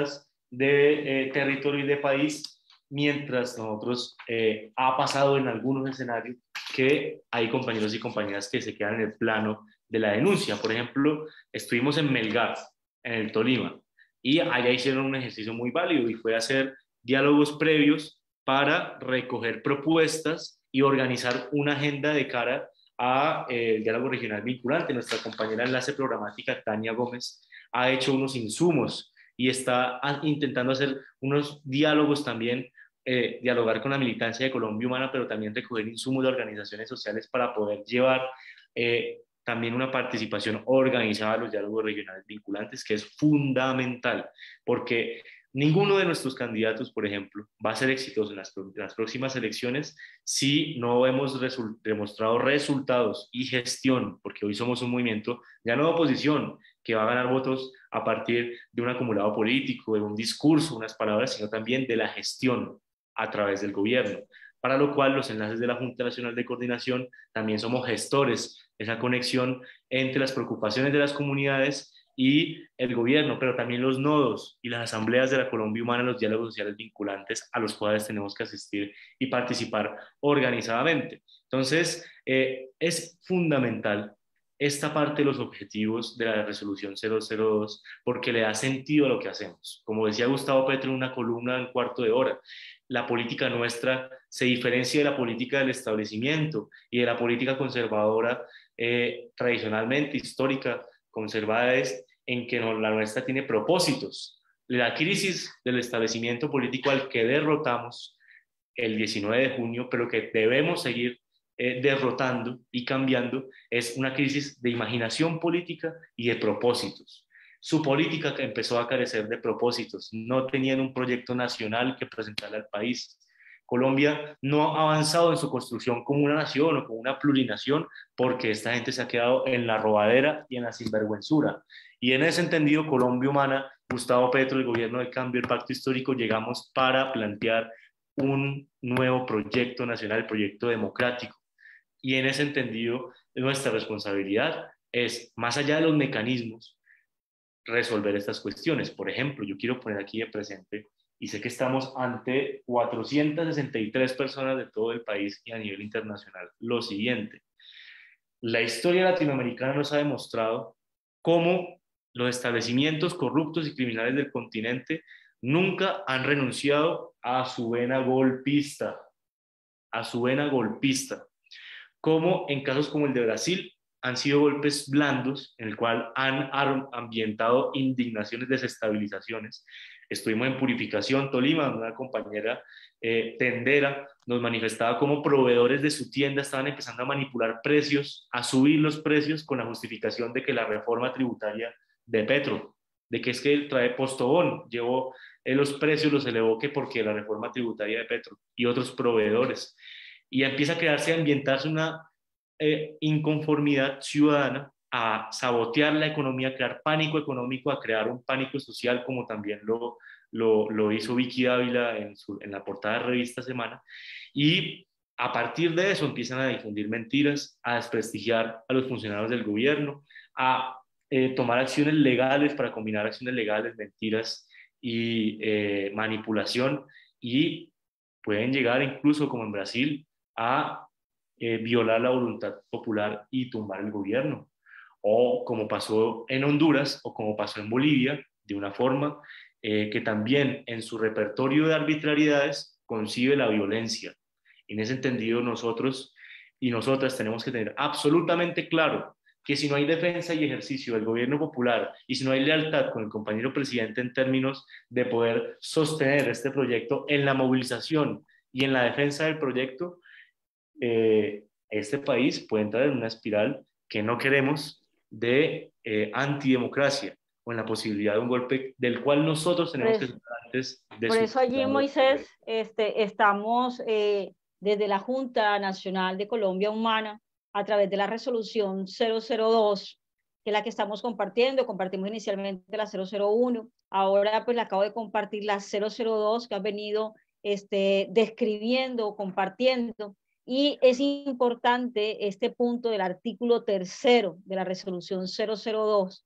de eh, territorio y de país, mientras nosotros eh, ha pasado en algunos escenarios que hay compañeros y compañeras que se quedan en el plano de la denuncia. Por ejemplo, estuvimos en Melgar, en el Tolima, y allá hicieron un ejercicio muy válido y fue hacer diálogos previos para recoger propuestas y organizar una agenda de cara a eh, el diálogo regional vinculante. Nuestra compañera enlace programática, Tania Gómez, ha hecho unos insumos y está intentando hacer unos diálogos también, eh, dialogar con la militancia de Colombia Humana, pero también recoger insumos de organizaciones sociales para poder llevar eh, también una participación organizada a los diálogos regionales vinculantes, que es fundamental, porque ninguno de nuestros candidatos, por ejemplo, va a ser exitoso en las, en las próximas elecciones si no hemos resu- demostrado resultados y gestión, porque hoy somos un movimiento ya no de oposición, que va a ganar votos a partir de un acumulado político, de un discurso, unas palabras, sino también de la gestión a través del gobierno, para lo cual los enlaces de la Junta Nacional de Coordinación también somos gestores, esa conexión entre las preocupaciones de las comunidades y el gobierno, pero también los nodos y las asambleas de la Colombia Humana, los diálogos sociales vinculantes a los cuales tenemos que asistir y participar organizadamente. Entonces, eh, es fundamental esta parte de los objetivos de la resolución cero cero dos porque le da sentido a lo que hacemos. Como decía Gustavo Petro en una columna en cuarto de hora, la política nuestra se diferencia de la política del establecimiento y de la política conservadora eh, tradicionalmente histórica conservada es en que no, la nuestra tiene propósitos. La crisis del establecimiento político al que derrotamos el diecinueve de junio, pero que debemos seguir eh, derrotando y cambiando, es una crisis de imaginación política y de propósitos. Su política que empezó a carecer de propósitos, no tenían un proyecto nacional que presentarle al país. Colombia no ha avanzado en su construcción como una nación o como una plurinación porque esta gente se ha quedado en la robadera y en la sinvergüenzura. Y en ese entendido, Colombia Humana, Gustavo Petro, el gobierno del cambio, el pacto histórico, llegamos para plantear un nuevo proyecto nacional, el proyecto democrático. Y en ese entendido, nuestra responsabilidad es, más allá de los mecanismos, resolver estas cuestiones. Por ejemplo, yo quiero poner aquí de presente, y sé que estamos ante cuatrocientas sesenta y tres personas de todo el país y a nivel internacional, lo siguiente. La historia latinoamericana nos ha demostrado cómo los establecimientos corruptos y criminales del continente nunca han renunciado a su vena golpista, a su vena golpista, como en casos como el de Brasil han sido golpes blandos en el cual han ambientado indignaciones, desestabilizaciones. Estuvimos en Purificación, Tolima, donde una compañera eh, tendera nos manifestaba cómo proveedores de su tienda estaban empezando a manipular precios, a subir los precios con la justificación de que la reforma tributaria de Petro, de que es que trae postobón, llevó eh, los precios, los elevó que porque la reforma tributaria de Petro y otros proveedores. Y empieza a crearse, a ambientarse una eh, inconformidad ciudadana, a sabotear la economía, a crear pánico económico, a crear un pánico social, como también lo, lo, lo hizo Vicky Dávila en, su, en la portada de Revista Semana. Y a partir de eso empiezan a difundir mentiras, a desprestigiar a los funcionarios del gobierno, a eh, tomar acciones legales para combinar acciones legales, mentiras y eh, manipulación, y pueden llegar incluso, como en Brasil, a eh, violar la voluntad popular y tumbar el gobierno. O como pasó en Honduras o como pasó en Bolivia, de una forma eh, que también en su repertorio de arbitrariedades concibe la violencia. En ese entendido, nosotros y nosotras tenemos que tener absolutamente claro que si no hay defensa y ejercicio del gobierno popular y si no hay lealtad con el compañero presidente en términos de poder sostener este proyecto en la movilización y en la defensa del proyecto, eh, este país puede entrar en una espiral que no queremos de eh, antidemocracia o en la posibilidad de un golpe del cual nosotros tenemos Pues, que ser antes de por su... eso allí, Moisés, este, estamos eh, desde la Junta Nacional de Colombia Humana, a través de la resolución cero cero dos, que es la que estamos compartiendo. Compartimos inicialmente la cero cero uno, ahora pues la acabo de compartir la cero cero dos, que ha venido este, describiendo, compartiendo. Y es importante este punto del artículo tercero de la resolución cero cero dos,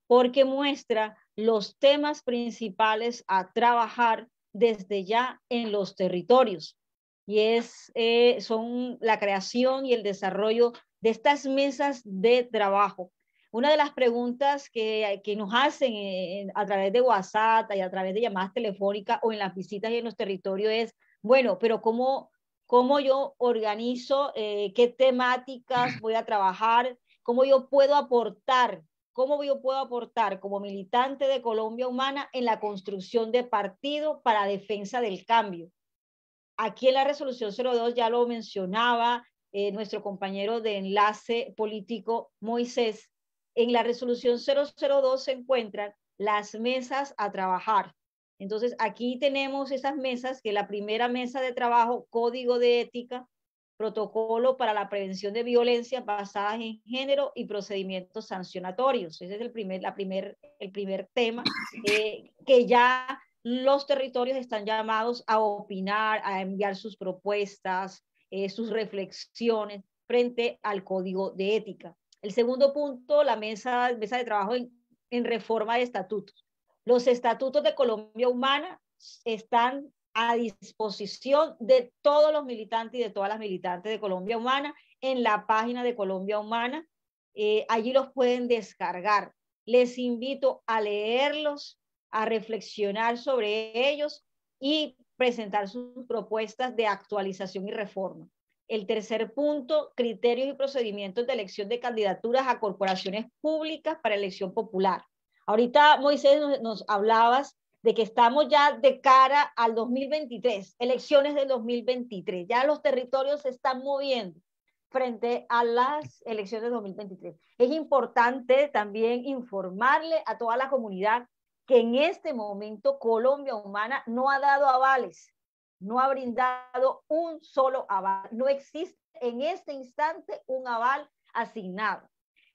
porque muestra los temas principales a trabajar desde ya en los territorios. Y es, eh, son la creación y el desarrollo de estas mesas de trabajo. Una de las preguntas que, que nos hacen en, a través de WhatsApp y a través de llamadas telefónicas o en las visitas y en los territorios es, bueno, pero ¿cómo, cómo yo organizo? Eh, ¿Qué temáticas voy a trabajar? ¿Cómo yo puedo aportar? ¿Cómo yo puedo aportar como militante de Colombia Humana en la construcción de partido para defensa del cambio? Aquí en la resolución cero dos ya lo mencionaba eh, nuestro compañero de enlace político Moisés. En la resolución cero cero dos se encuentran las mesas a trabajar. Entonces aquí tenemos esas mesas, que la primera mesa de trabajo, código de ética, protocolo para la prevención de violencia basadas en género y procedimientos sancionatorios. Ese es el primer, la primer, el primer tema eh, que ya los territorios están llamados a opinar, a enviar sus propuestas, eh, sus reflexiones frente al código de ética. El segundo punto, la mesa, mesa de trabajo en, en reforma de estatutos. Los estatutos de Colombia Humana están a disposición de todos los militantes y de todas las militantes de Colombia Humana en la página de Colombia Humana. Eh, allí los pueden descargar. Les invito a leerlos, a reflexionar sobre ellos y presentar sus propuestas de actualización y reforma. El tercer punto, criterios y procedimientos de elección de candidaturas a corporaciones públicas para elección popular. Ahorita, Moisés, nos, nos hablabas de que estamos ya de cara al dos mil veintitrés, elecciones del dos mil veintitrés. Ya los territorios se están moviendo frente a las elecciones de dos mil veintitrés. Es importante también informarle a toda la comunidad que en este momento Colombia Humana no ha dado avales, no ha brindado un solo aval, no existe en este instante un aval asignado.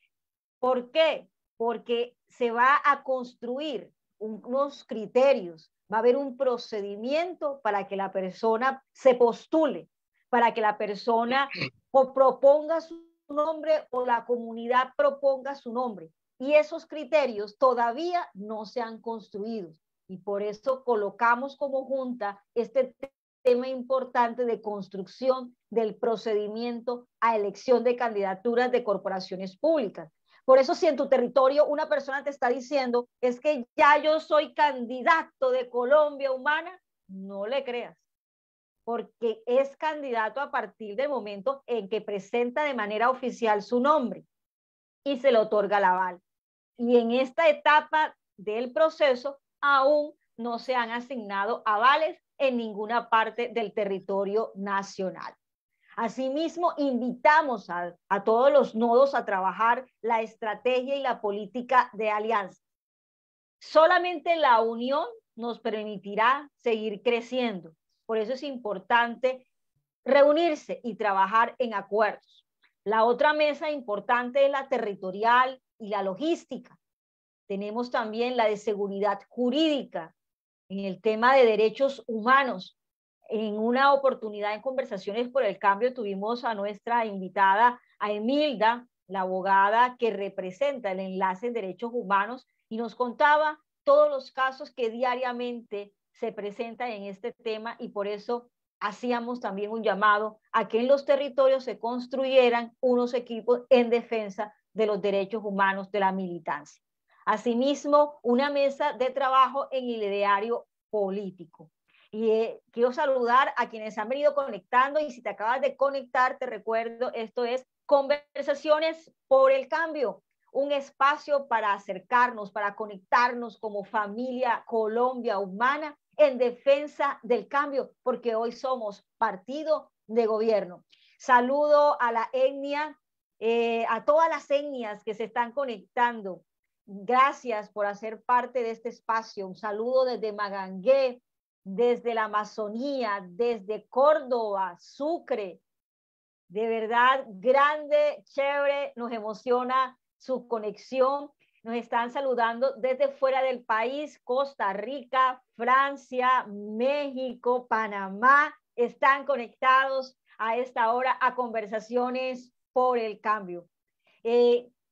¿Por qué? Porque se va a construir unos criterios, va a haber un procedimiento para que la persona se postule, para que la persona o proponga su nombre o la comunidad proponga su nombre. Y esos criterios todavía no se han construido. Y por eso colocamos como junta este tema importante de construcción del procedimiento a elección de candidaturas de corporaciones públicas. Por eso si en tu territorio una persona te está diciendo es que ya yo soy candidato de Colombia Humana, no le creas, porque es candidato a partir del momento en que presenta de manera oficial su nombre y se le otorga el aval. Y en esta etapa del proceso aún no se han asignado avales en ninguna parte del territorio nacional. Asimismo, invitamos a, a todos los nodos a trabajar la estrategia y la política de alianza. Solamente la unión nos permitirá seguir creciendo. Por eso es importante reunirse y trabajar en acuerdos. La otra mesa importante es la territorial y la logística. Tenemos también la de seguridad jurídica, en el tema de derechos humanos. En una oportunidad en Conversaciones por el Cambio tuvimos a nuestra invitada, a Emilda, la abogada que representa el enlace en derechos humanos, y nos contaba todos los casos que diariamente se presentan en este tema, y por eso hacíamos también un llamado a que en los territorios se construyeran unos equipos en defensa de los derechos humanos de la militancia. Asimismo, una mesa de trabajo en el ideario político. Y eh, quiero saludar a quienes han venido conectando, y si te acabas de conectar, te recuerdo, esto es Conversaciones por el Cambio, un espacio para acercarnos, para conectarnos como familia Colombia Humana en defensa del cambio, porque hoy somos partido de gobierno. Saludo a la etnia, eh, a todas las etnias que se están conectando. Gracias por hacer parte de este espacio. Un saludo desde Magangué, desde la Amazonía, desde Córdoba, Sucre. De verdad, grande, chévere, nos emociona su conexión. Nos están saludando desde fuera del país, Costa Rica, Francia, México, Panamá. Están conectados a esta hora a Conversaciones por el Cambio. Eh,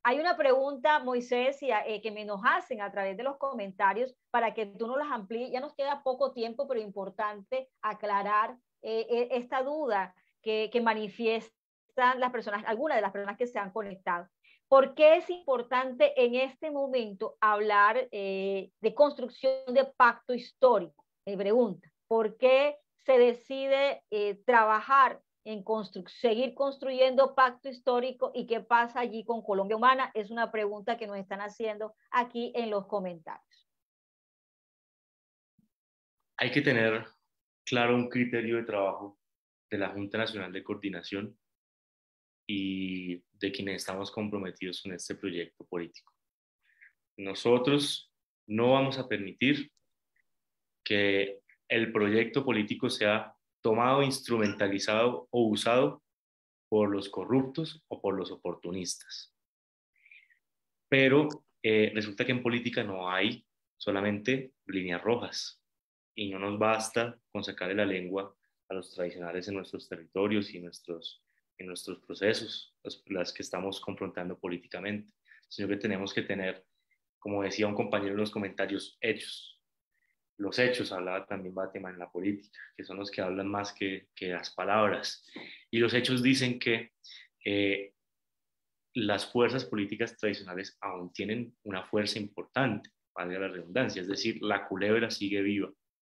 Hay una pregunta, Moisés, y, eh, que me nos hacen a través de los comentarios para que tú nos las amplíes. Ya nos queda poco tiempo, pero importante aclarar eh, esta duda que, que manifiestan las personas, algunas de las personas que se han conectado. ¿Por qué es importante en este momento hablar eh, de construcción de pacto histórico? Me pregunta. ¿Por qué se decide eh, trabajar en constru seguir construyendo pacto histórico y qué pasa allí con Colombia Humana? Es una pregunta que nos están haciendo aquí en los comentarios. Hay que tener claro un criterio de trabajo de la Junta Nacional de Coordinación y de quienes estamos comprometidos con este proyecto político. Nosotros no vamos a permitir que el proyecto político sea tomado, instrumentalizado o usado por los corruptos o por los oportunistas. Pero eh, resulta que en política no hay solamente líneas rojas y no nos basta con sacarle la lengua a los tradicionales en nuestros territorios y en nuestros, en nuestros procesos, los, las que estamos confrontando políticamente, sino que tenemos que tener, como decía un compañero en los comentarios, hechos. Los hechos, hablaba también Batema en la política, que son los que hablan más que, que las palabras. Y los hechos dicen que eh, las fuerzas políticas tradicionales aún tienen una fuerza importante, valga la redundancia, es decir, la culebra sigue viva.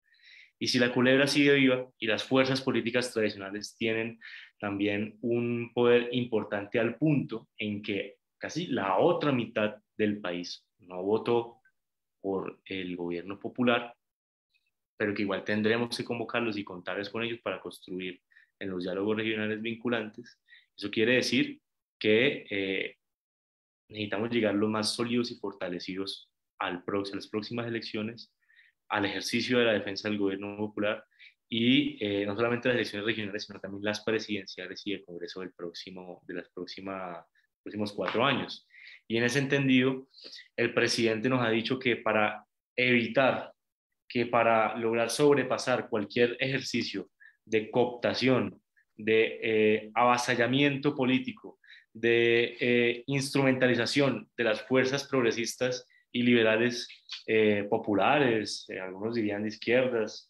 Y si la culebra sigue viva y las fuerzas políticas tradicionales tienen también un poder importante al punto en que casi la otra mitad del país no votó por el gobierno popular, pero que igual tendremos que convocarlos y contarles con ellos para construir en los diálogos regionales vinculantes. Eso quiere decir que eh, necesitamos llegar los más sólidos y fortalecidos al próximo, a las próximas elecciones, al ejercicio de la defensa del gobierno popular y eh, no solamente las elecciones regionales, sino también las presidenciales y el Congreso del próximo, de las próximas, próximos cuatro años. Y en ese entendido, el presidente nos ha dicho que para evitar que para lograr sobrepasar cualquier ejercicio de cooptación, de eh, avasallamiento político, de eh, instrumentalización de las fuerzas progresistas y liberales eh, populares, eh, algunos dirían de izquierdas,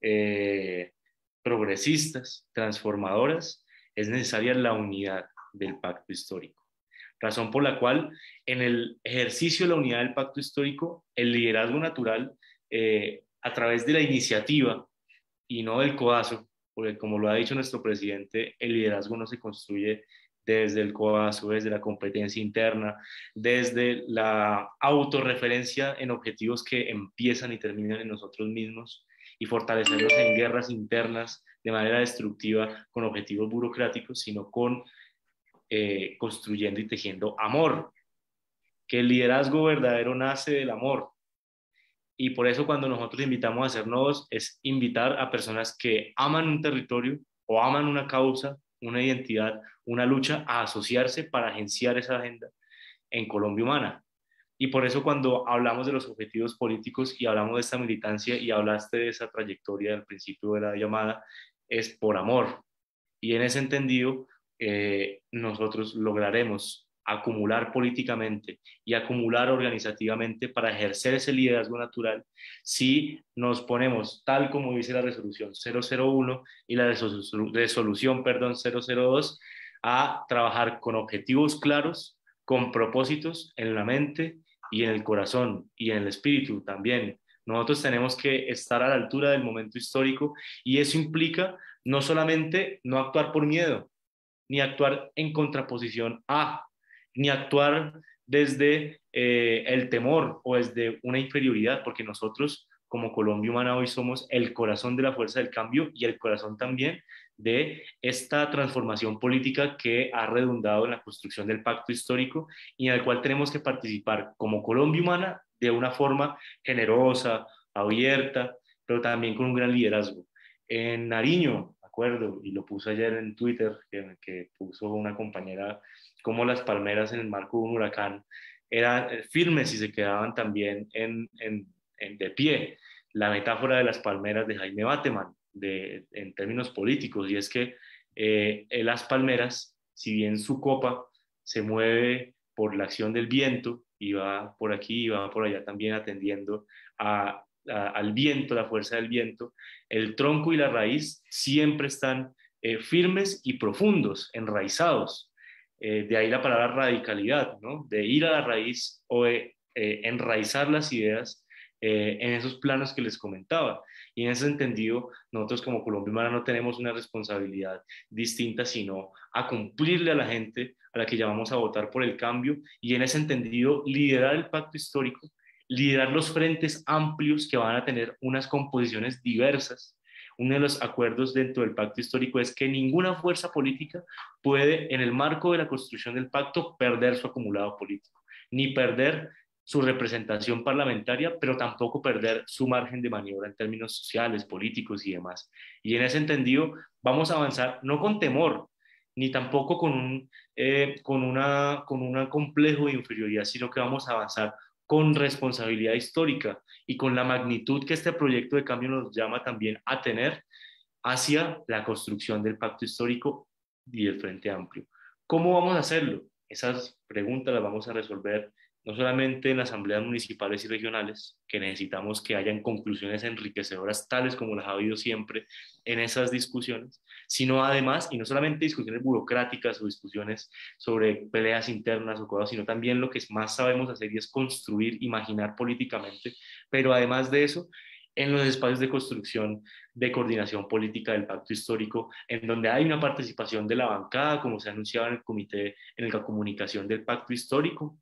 eh, progresistas, transformadoras, es necesaria la unidad del pacto histórico. Razón por la cual en el ejercicio de la unidad del pacto histórico, el liderazgo natural eh, a través de la iniciativa y no del codazo, porque como lo ha dicho nuestro presidente, el liderazgo no se construye desde el codazo, desde la competencia interna, desde la autorreferencia en objetivos que empiezan y terminan en nosotros mismos y fortalecernos en guerras internas de manera destructiva con objetivos burocráticos, sino con eh, construyendo y tejiendo amor, que el liderazgo verdadero nace del amor. Y por eso cuando nosotros invitamos a hacer nodos es invitar a personas que aman un territorio o aman una causa, una identidad, una lucha, a asociarse para agenciar esa agenda en Colombia Humana. Y por eso cuando hablamos de los objetivos políticos y hablamos de esta militancia y hablaste de esa trayectoria al principio de la llamada, es por amor. Y en ese entendido, eh, nosotros lograremos acumular políticamente y acumular organizativamente para ejercer ese liderazgo natural si nos ponemos, tal como dice la resolución cero cero uno y la resolución perdón, cero cero dos, a trabajar con objetivos claros, con propósitos en la mente y en el corazón y en el espíritu también. Nosotros tenemos que estar a la altura del momento histórico y eso implica no solamente no actuar por miedo, ni actuar en contraposición a, ni actuar desde eh, el temor o desde una inferioridad, porque nosotros como Colombia Humana hoy somos el corazón de la fuerza del cambio y el corazón también de esta transformación política que ha redundado en la construcción del pacto histórico y en el cual tenemos que participar como Colombia Humana de una forma generosa, abierta, pero también con un gran liderazgo. En Nariño, acuerdo, y lo puse ayer en Twitter, que, que puso una compañera, como las palmeras en el marco de un huracán eran firmes y se quedaban también en, en, en de pie. La metáfora de las palmeras de Jaime Bateman, de, en términos políticos, y es que eh, las palmeras, si bien su copa se mueve por la acción del viento, y va por aquí y va por allá también atendiendo a, a, al viento, la fuerza del viento, el tronco y la raíz siempre están eh, firmes y profundos, enraizados. Eh, de ahí la palabra radicalidad, ¿no? De ir a la raíz o de eh, enraizar las ideas eh, en esos planos que les comentaba. Y en ese entendido, nosotros como Colombia Humana no tenemos una responsabilidad distinta, sino a cumplirle a la gente a la que llamamos a votar por el cambio, y en ese entendido liderar el pacto histórico, liderar los frentes amplios que van a tener unas composiciones diversas. Uno de los acuerdos dentro del pacto histórico es que ninguna fuerza política puede, en el marco de la construcción del pacto, perder su acumulado político, ni perder su representación parlamentaria, pero tampoco perder su margen de maniobra en términos sociales, políticos y demás. Y en ese entendido vamos a avanzar no con temor, ni tampoco con un, eh, con una, con un complejo de inferioridad, sino que vamos a avanzar con responsabilidad histórica y con la magnitud que este proyecto de cambio nos llama también a tener hacia la construcción del pacto histórico y del Frente Amplio. ¿Cómo vamos a hacerlo? Esas preguntas las vamos a resolver no solamente en las asambleas municipales y regionales, que necesitamos que hayan conclusiones enriquecedoras tales como las ha habido siempre en esas discusiones, sino además, y no solamente discusiones burocráticas o discusiones sobre peleas internas o cosas, sino también lo que más sabemos hacer y es construir, imaginar políticamente, pero además de eso, en los espacios de construcción de coordinación política del pacto histórico, en donde hay una participación de la bancada, como se ha anunciado en el comité, en la comunicación del pacto histórico,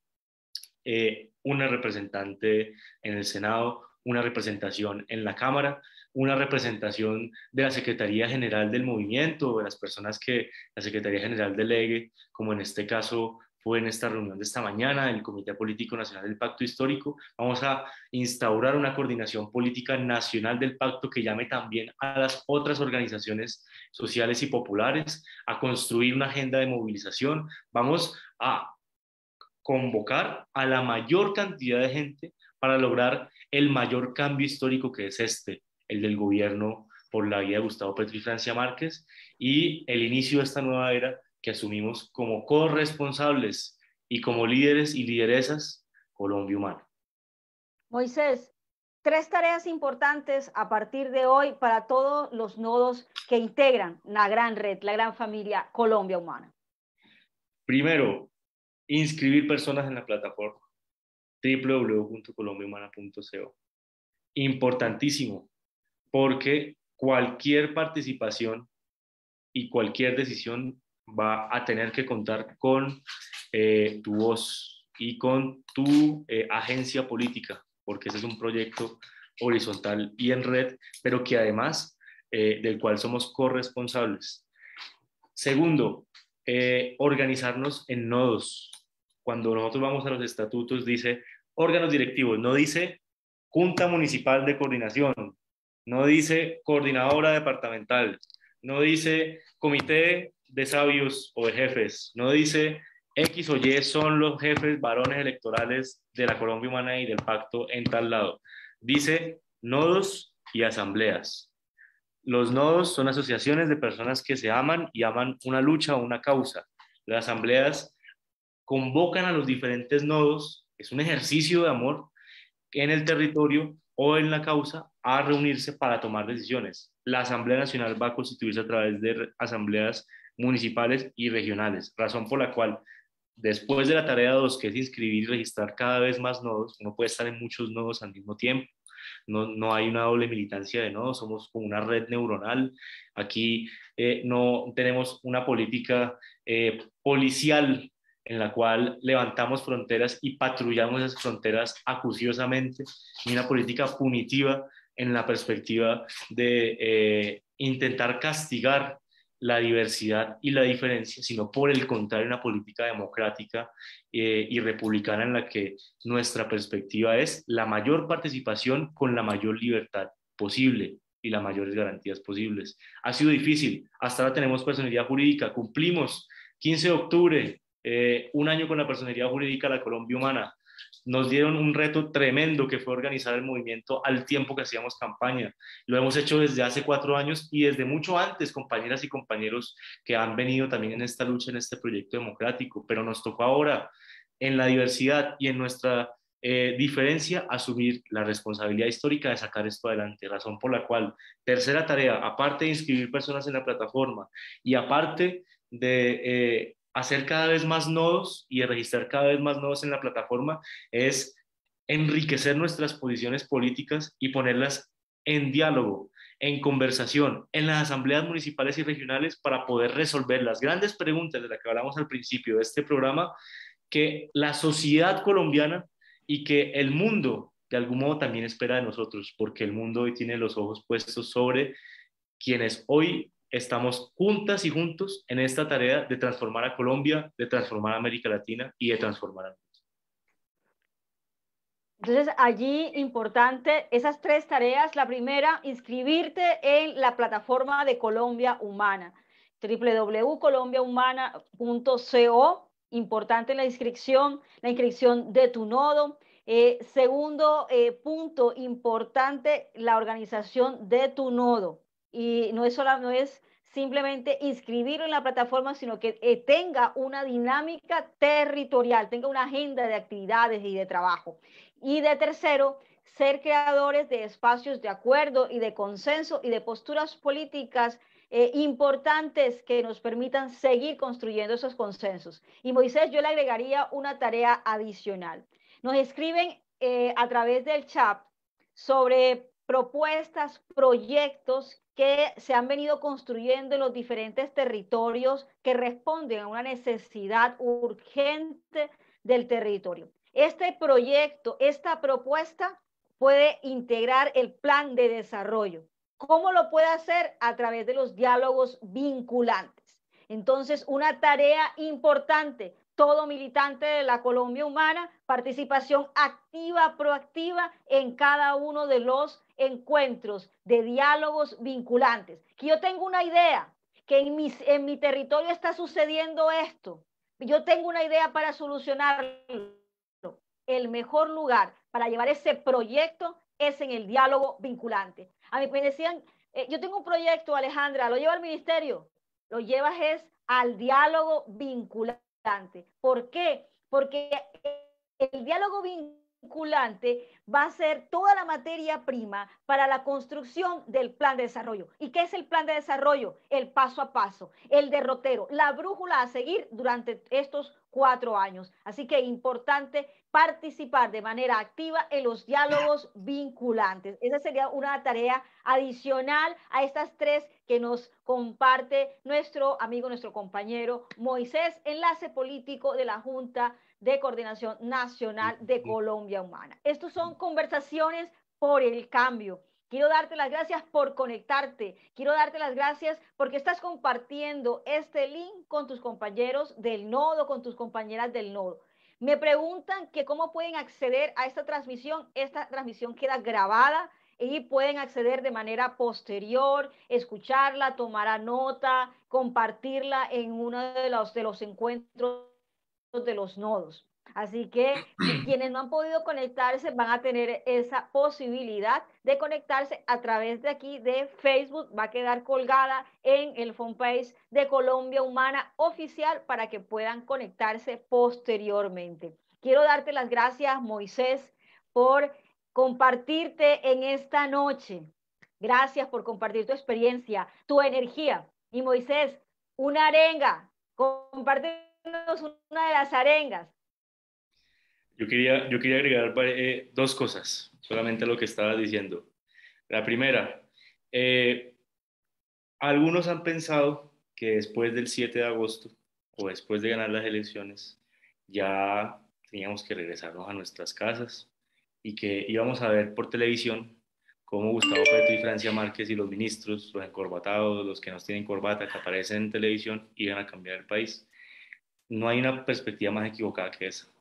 eh, una representante en el Senado, una representación en la Cámara, una representación de la Secretaría General del Movimiento, de las personas que la Secretaría General delegue, como en este caso fue en esta reunión de esta mañana, el Comité Político Nacional del Pacto Histórico. Vamos a instaurar una coordinación política nacional del pacto que llame también a las otras organizaciones sociales y populares a construir una agenda de movilización. Vamos a convocar a la mayor cantidad de gente para lograr el mayor cambio histórico, que es este, el del gobierno por la vía de Gustavo Petro y Francia Márquez, y el inicio de esta nueva era que asumimos como corresponsables y como líderes y lideresas Colombia Humana. Moisés, tres tareas importantes a partir de hoy para todos los nodos que integran la gran red, la gran familia Colombia Humana. Primero, inscribir personas en la plataforma doble u doble u doble u punto colombia humana punto co. Importantísimo, porque cualquier participación y cualquier decisión va a tener que contar con eh, tu voz y con tu eh, agencia política, porque ese es un proyecto horizontal y en red, pero que además eh, del cual somos corresponsables. Segundo, eh, organizarnos en nodos. Cuando nosotros vamos a los estatutos dice órganos directivos, no dice Junta Municipal de Coordinación, no dice Coordinadora Departamental, no dice Comité de Sabios o de Jefes, no dice X o Y son los jefes varones electorales de la Colombia Humana y del pacto en tal lado. Dice nodos y asambleas. Los nodos son asociaciones de personas que se aman y aman una lucha o una causa. Las asambleas convocan a los diferentes nodos, es un ejercicio de amor en el territorio o en la causa a reunirse para tomar decisiones. La Asamblea Nacional va a constituirse a través de asambleas municipales y regionales, razón por la cual después de la tarea dos, que es inscribir y registrar cada vez más nodos, uno puede estar en muchos nodos al mismo tiempo. No, no hay una doble militancia de nodos, somos como una red neuronal. Aquí eh, no tenemos una política eh, policial en la cual levantamos fronteras y patrullamos esas fronteras acuciosamente, ni una política punitiva en la perspectiva de eh, intentar castigar la diversidad y la diferencia, sino por el contrario, una política democrática eh, y republicana en la que nuestra perspectiva es la mayor participación con la mayor libertad posible y las mayores garantías posibles. Ha sido difícil, hasta ahora tenemos personería jurídica, cumplimos quince de octubre, eh, un año con la personería jurídica de la Colombia Humana. Nos dieron un reto tremendo que fue organizar el movimiento al tiempo que hacíamos campaña. Lo hemos hecho desde hace cuatro años y desde mucho antes, compañeras y compañeros que han venido también en esta lucha, en este proyecto democrático, pero nos tocó ahora en la diversidad y en nuestra eh, diferencia, asumir la responsabilidad histórica de sacar esto adelante, razón por la cual, tercera tarea, aparte de inscribir personas en la plataforma y aparte de eh, hacer cada vez más nodos y de registrar cada vez más nodos en la plataforma, es enriquecer nuestras posiciones políticas y ponerlas en diálogo, en conversación, en las asambleas municipales y regionales para poder resolver las grandes preguntas de las que hablamos al principio de este programa, que la sociedad colombiana y que el mundo de algún modo también espera de nosotros, porque el mundo hoy tiene los ojos puestos sobre quienes hoy estamos juntas y juntos en esta tarea de transformar a Colombia, de transformar a América Latina y de transformar a Entonces, allí importante esas tres tareas. La primera, inscribirte en la plataforma de Colombia Humana, doble u doble u doble u punto colombia humana punto co. Importante la inscripción, la inscripción de tu nodo. Eh, segundo eh, punto importante, la organización de tu nodo. Y no es, solo, no es simplemente inscribirlo en la plataforma, sino que eh, tenga una dinámica territorial, tenga una agenda de actividades y de trabajo. Y de tercero, ser creadores de espacios de acuerdo y de consenso y de posturas políticas eh, importantes que nos permitan seguir construyendo esos consensos. Y Moisés, yo le agregaría una tarea adicional. Nos escriben eh, a través del chat sobre propuestas, proyectos que se han venido construyendo en los diferentes territorios que responden a una necesidad urgente del territorio. Este proyecto, esta propuesta puede integrar el plan de desarrollo. ¿Cómo lo puede hacer? A través de los diálogos vinculantes. Entonces, una tarea importante, todo militante de la Colombia Humana, participación activa, proactiva en cada uno de los encuentros de diálogos vinculantes. Que yo tengo una idea, que en mi, en mi territorio está sucediendo esto. Yo tengo una idea para solucionarlo. El mejor lugar para llevar ese proyecto es en el diálogo vinculante. A mí me decían, eh, yo tengo un proyecto, Alejandra, ¿lo lleva al ministerio? Lo llevas es al diálogo vinculante. ¿Por qué? Porque el diálogo vinculante va a ser toda la materia prima para la construcción del plan de desarrollo. ¿Y qué es el plan de desarrollo? El paso a paso, el derrotero, la brújula a seguir durante estos cuatro años. Así que es importante participar de manera activa en los diálogos vinculantes. Esa sería una tarea adicional a estas tres que nos comparte nuestro amigo, nuestro compañero Moisés, enlace político de la Junta de Coordinación Nacional de Colombia Humana. Estos son conversaciones por el cambio. Quiero darte las gracias por conectarte. Quiero darte las gracias porque estás compartiendo este link con tus compañeros del nodo, con tus compañeras del nodo. Me preguntan que cómo pueden acceder a esta transmisión. Esta transmisión queda grabada y pueden acceder de manera posterior, escucharla, tomar nota, compartirla en uno de los, de los encuentros de los nodos. Así que quienes no han podido conectarse van a tener esa posibilidad de conectarse a través de aquí de Facebook. Va a quedar colgada en el fanpage de Colombia Humana Oficial para que puedan conectarse posteriormente. Quiero darte las gracias, Moisés, por compartirte en esta noche. Gracias por compartir tu experiencia, tu energía. Y Moisés, una arenga. Compártenos una de las arengas. Yo quería, yo quería agregar eh, dos cosas, solamente a lo que estabas diciendo. La primera, eh, algunos han pensado que después del siete de agosto o después de ganar las elecciones ya teníamos que regresarnos a nuestras casas y que íbamos a ver por televisión cómo Gustavo Petro y Francia Márquez y los ministros, los encorbatados, los que no tienen corbata, que aparecen en televisión, iban a cambiar el país. No hay una perspectiva más equivocada que esa.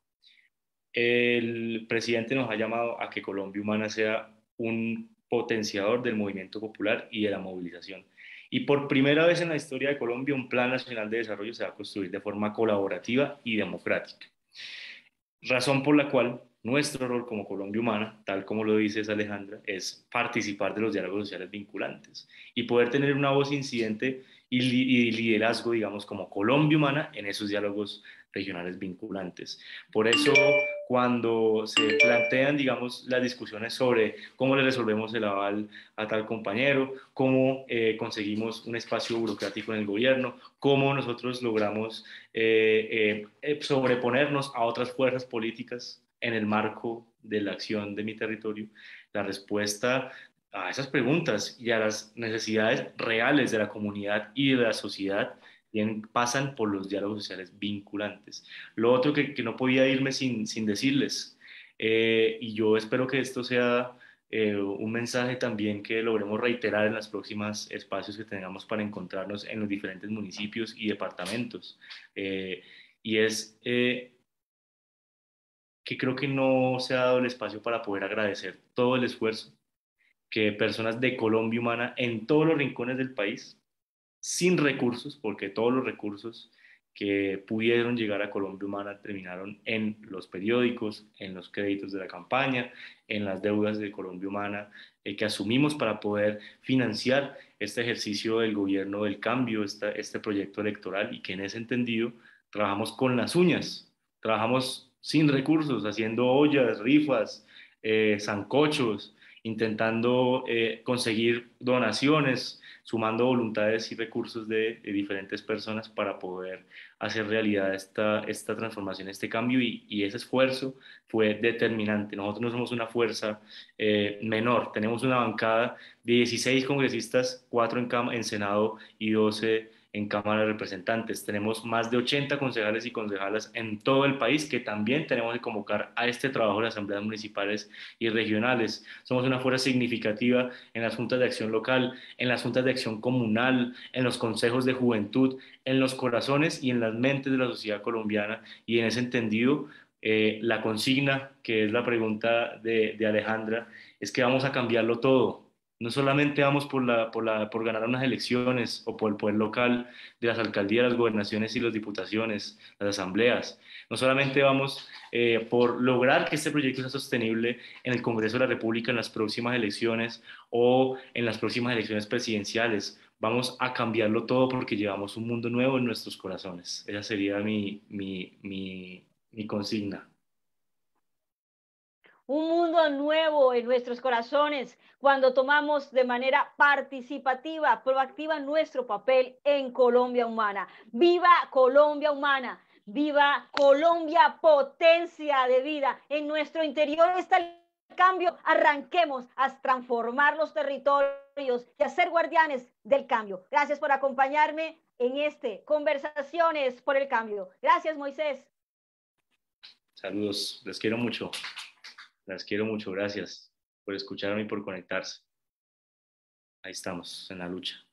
El presidente nos ha llamado a que Colombia Humana sea un potenciador del movimiento popular y de la movilización. Y por primera vez en la historia de Colombia, un plan nacional de desarrollo se va a construir de forma colaborativa y democrática. Razón por la cual nuestro rol como Colombia Humana, tal como lo dices Alejandra, es participar de los diálogos sociales vinculantes y poder tener una voz incidente y, li y liderazgo, digamos, como Colombia Humana en esos diálogos regionales vinculantes. Por eso, cuando se plantean, digamos, las discusiones sobre cómo le resolvemos el aval a tal compañero, cómo eh, conseguimos un espacio burocrático en el gobierno, cómo nosotros logramos eh, eh, sobreponernos a otras fuerzas políticas en el marco de la acción de mi territorio, la respuesta a esas preguntas y a las necesidades reales de la comunidad y de la sociedad bien, pasan por los diálogos sociales vinculantes. Lo otro que, que no podía irme sin, sin decirles, eh, y yo espero que esto sea eh, un mensaje también que logremos reiterar en los próximos espacios que tengamos para encontrarnos en los diferentes municipios y departamentos, eh, y es eh, que creo que no se ha dado el espacio para poder agradecer todo el esfuerzo que personas de Colombia Humana en todos los rincones del país, sin recursos, porque todos los recursos que pudieron llegar a Colombia Humana terminaron en los periódicos, en los créditos de la campaña, en las deudas de Colombia Humana, eh, que asumimos para poder financiar este ejercicio del gobierno del cambio, esta, este proyecto electoral, y que en ese entendido trabajamos con las uñas, trabajamos sin recursos, haciendo ollas, rifas, eh, sancochos, intentando eh, conseguir donaciones, sumando voluntades y recursos de, de, diferentes personas para poder hacer realidad esta, esta transformación, este cambio, y, y ese esfuerzo fue determinante. Nosotros no somos una fuerza eh, menor, tenemos una bancada de dieciséis congresistas, cuatro en, en Senado y doce en Cámara de Representantes. Tenemos más de ochenta concejales y concejalas en todo el país que también tenemos que convocar a este trabajo de las asambleas municipales y regionales. Somos una fuerza significativa en las juntas de acción local, en las juntas de acción comunal, en los consejos de juventud, en los corazones y en las mentes de la sociedad colombiana, y en ese entendido eh, la consigna, que es la pregunta de, de Alejandra, es que vamos a cambiarlo todo. No solamente vamos por, la, por, la, por ganar unas elecciones o por el poder local de las alcaldías, las gobernaciones y las diputaciones, las asambleas. No solamente vamos eh, por lograr que este proyecto sea sostenible en el Congreso de la República en las próximas elecciones o en las próximas elecciones presidenciales. Vamos a cambiarlo todo porque llevamos un mundo nuevo en nuestros corazones. Esa sería mi, mi, mi, mi consigna. Un mundo nuevo en nuestros corazones cuando tomamos de manera participativa, proactiva nuestro papel en Colombia Humana. ¡Viva Colombia Humana! ¡Viva Colombia, potencia de vida! En nuestro interior está el cambio. Arranquemos a transformar los territorios y a ser guardianes del cambio. Gracias por acompañarme en este Conversaciones por el Cambio. Gracias, Moisés. Saludos, les quiero mucho. Las quiero mucho, gracias por escucharme y por conectarse. Ahí estamos, en la lucha.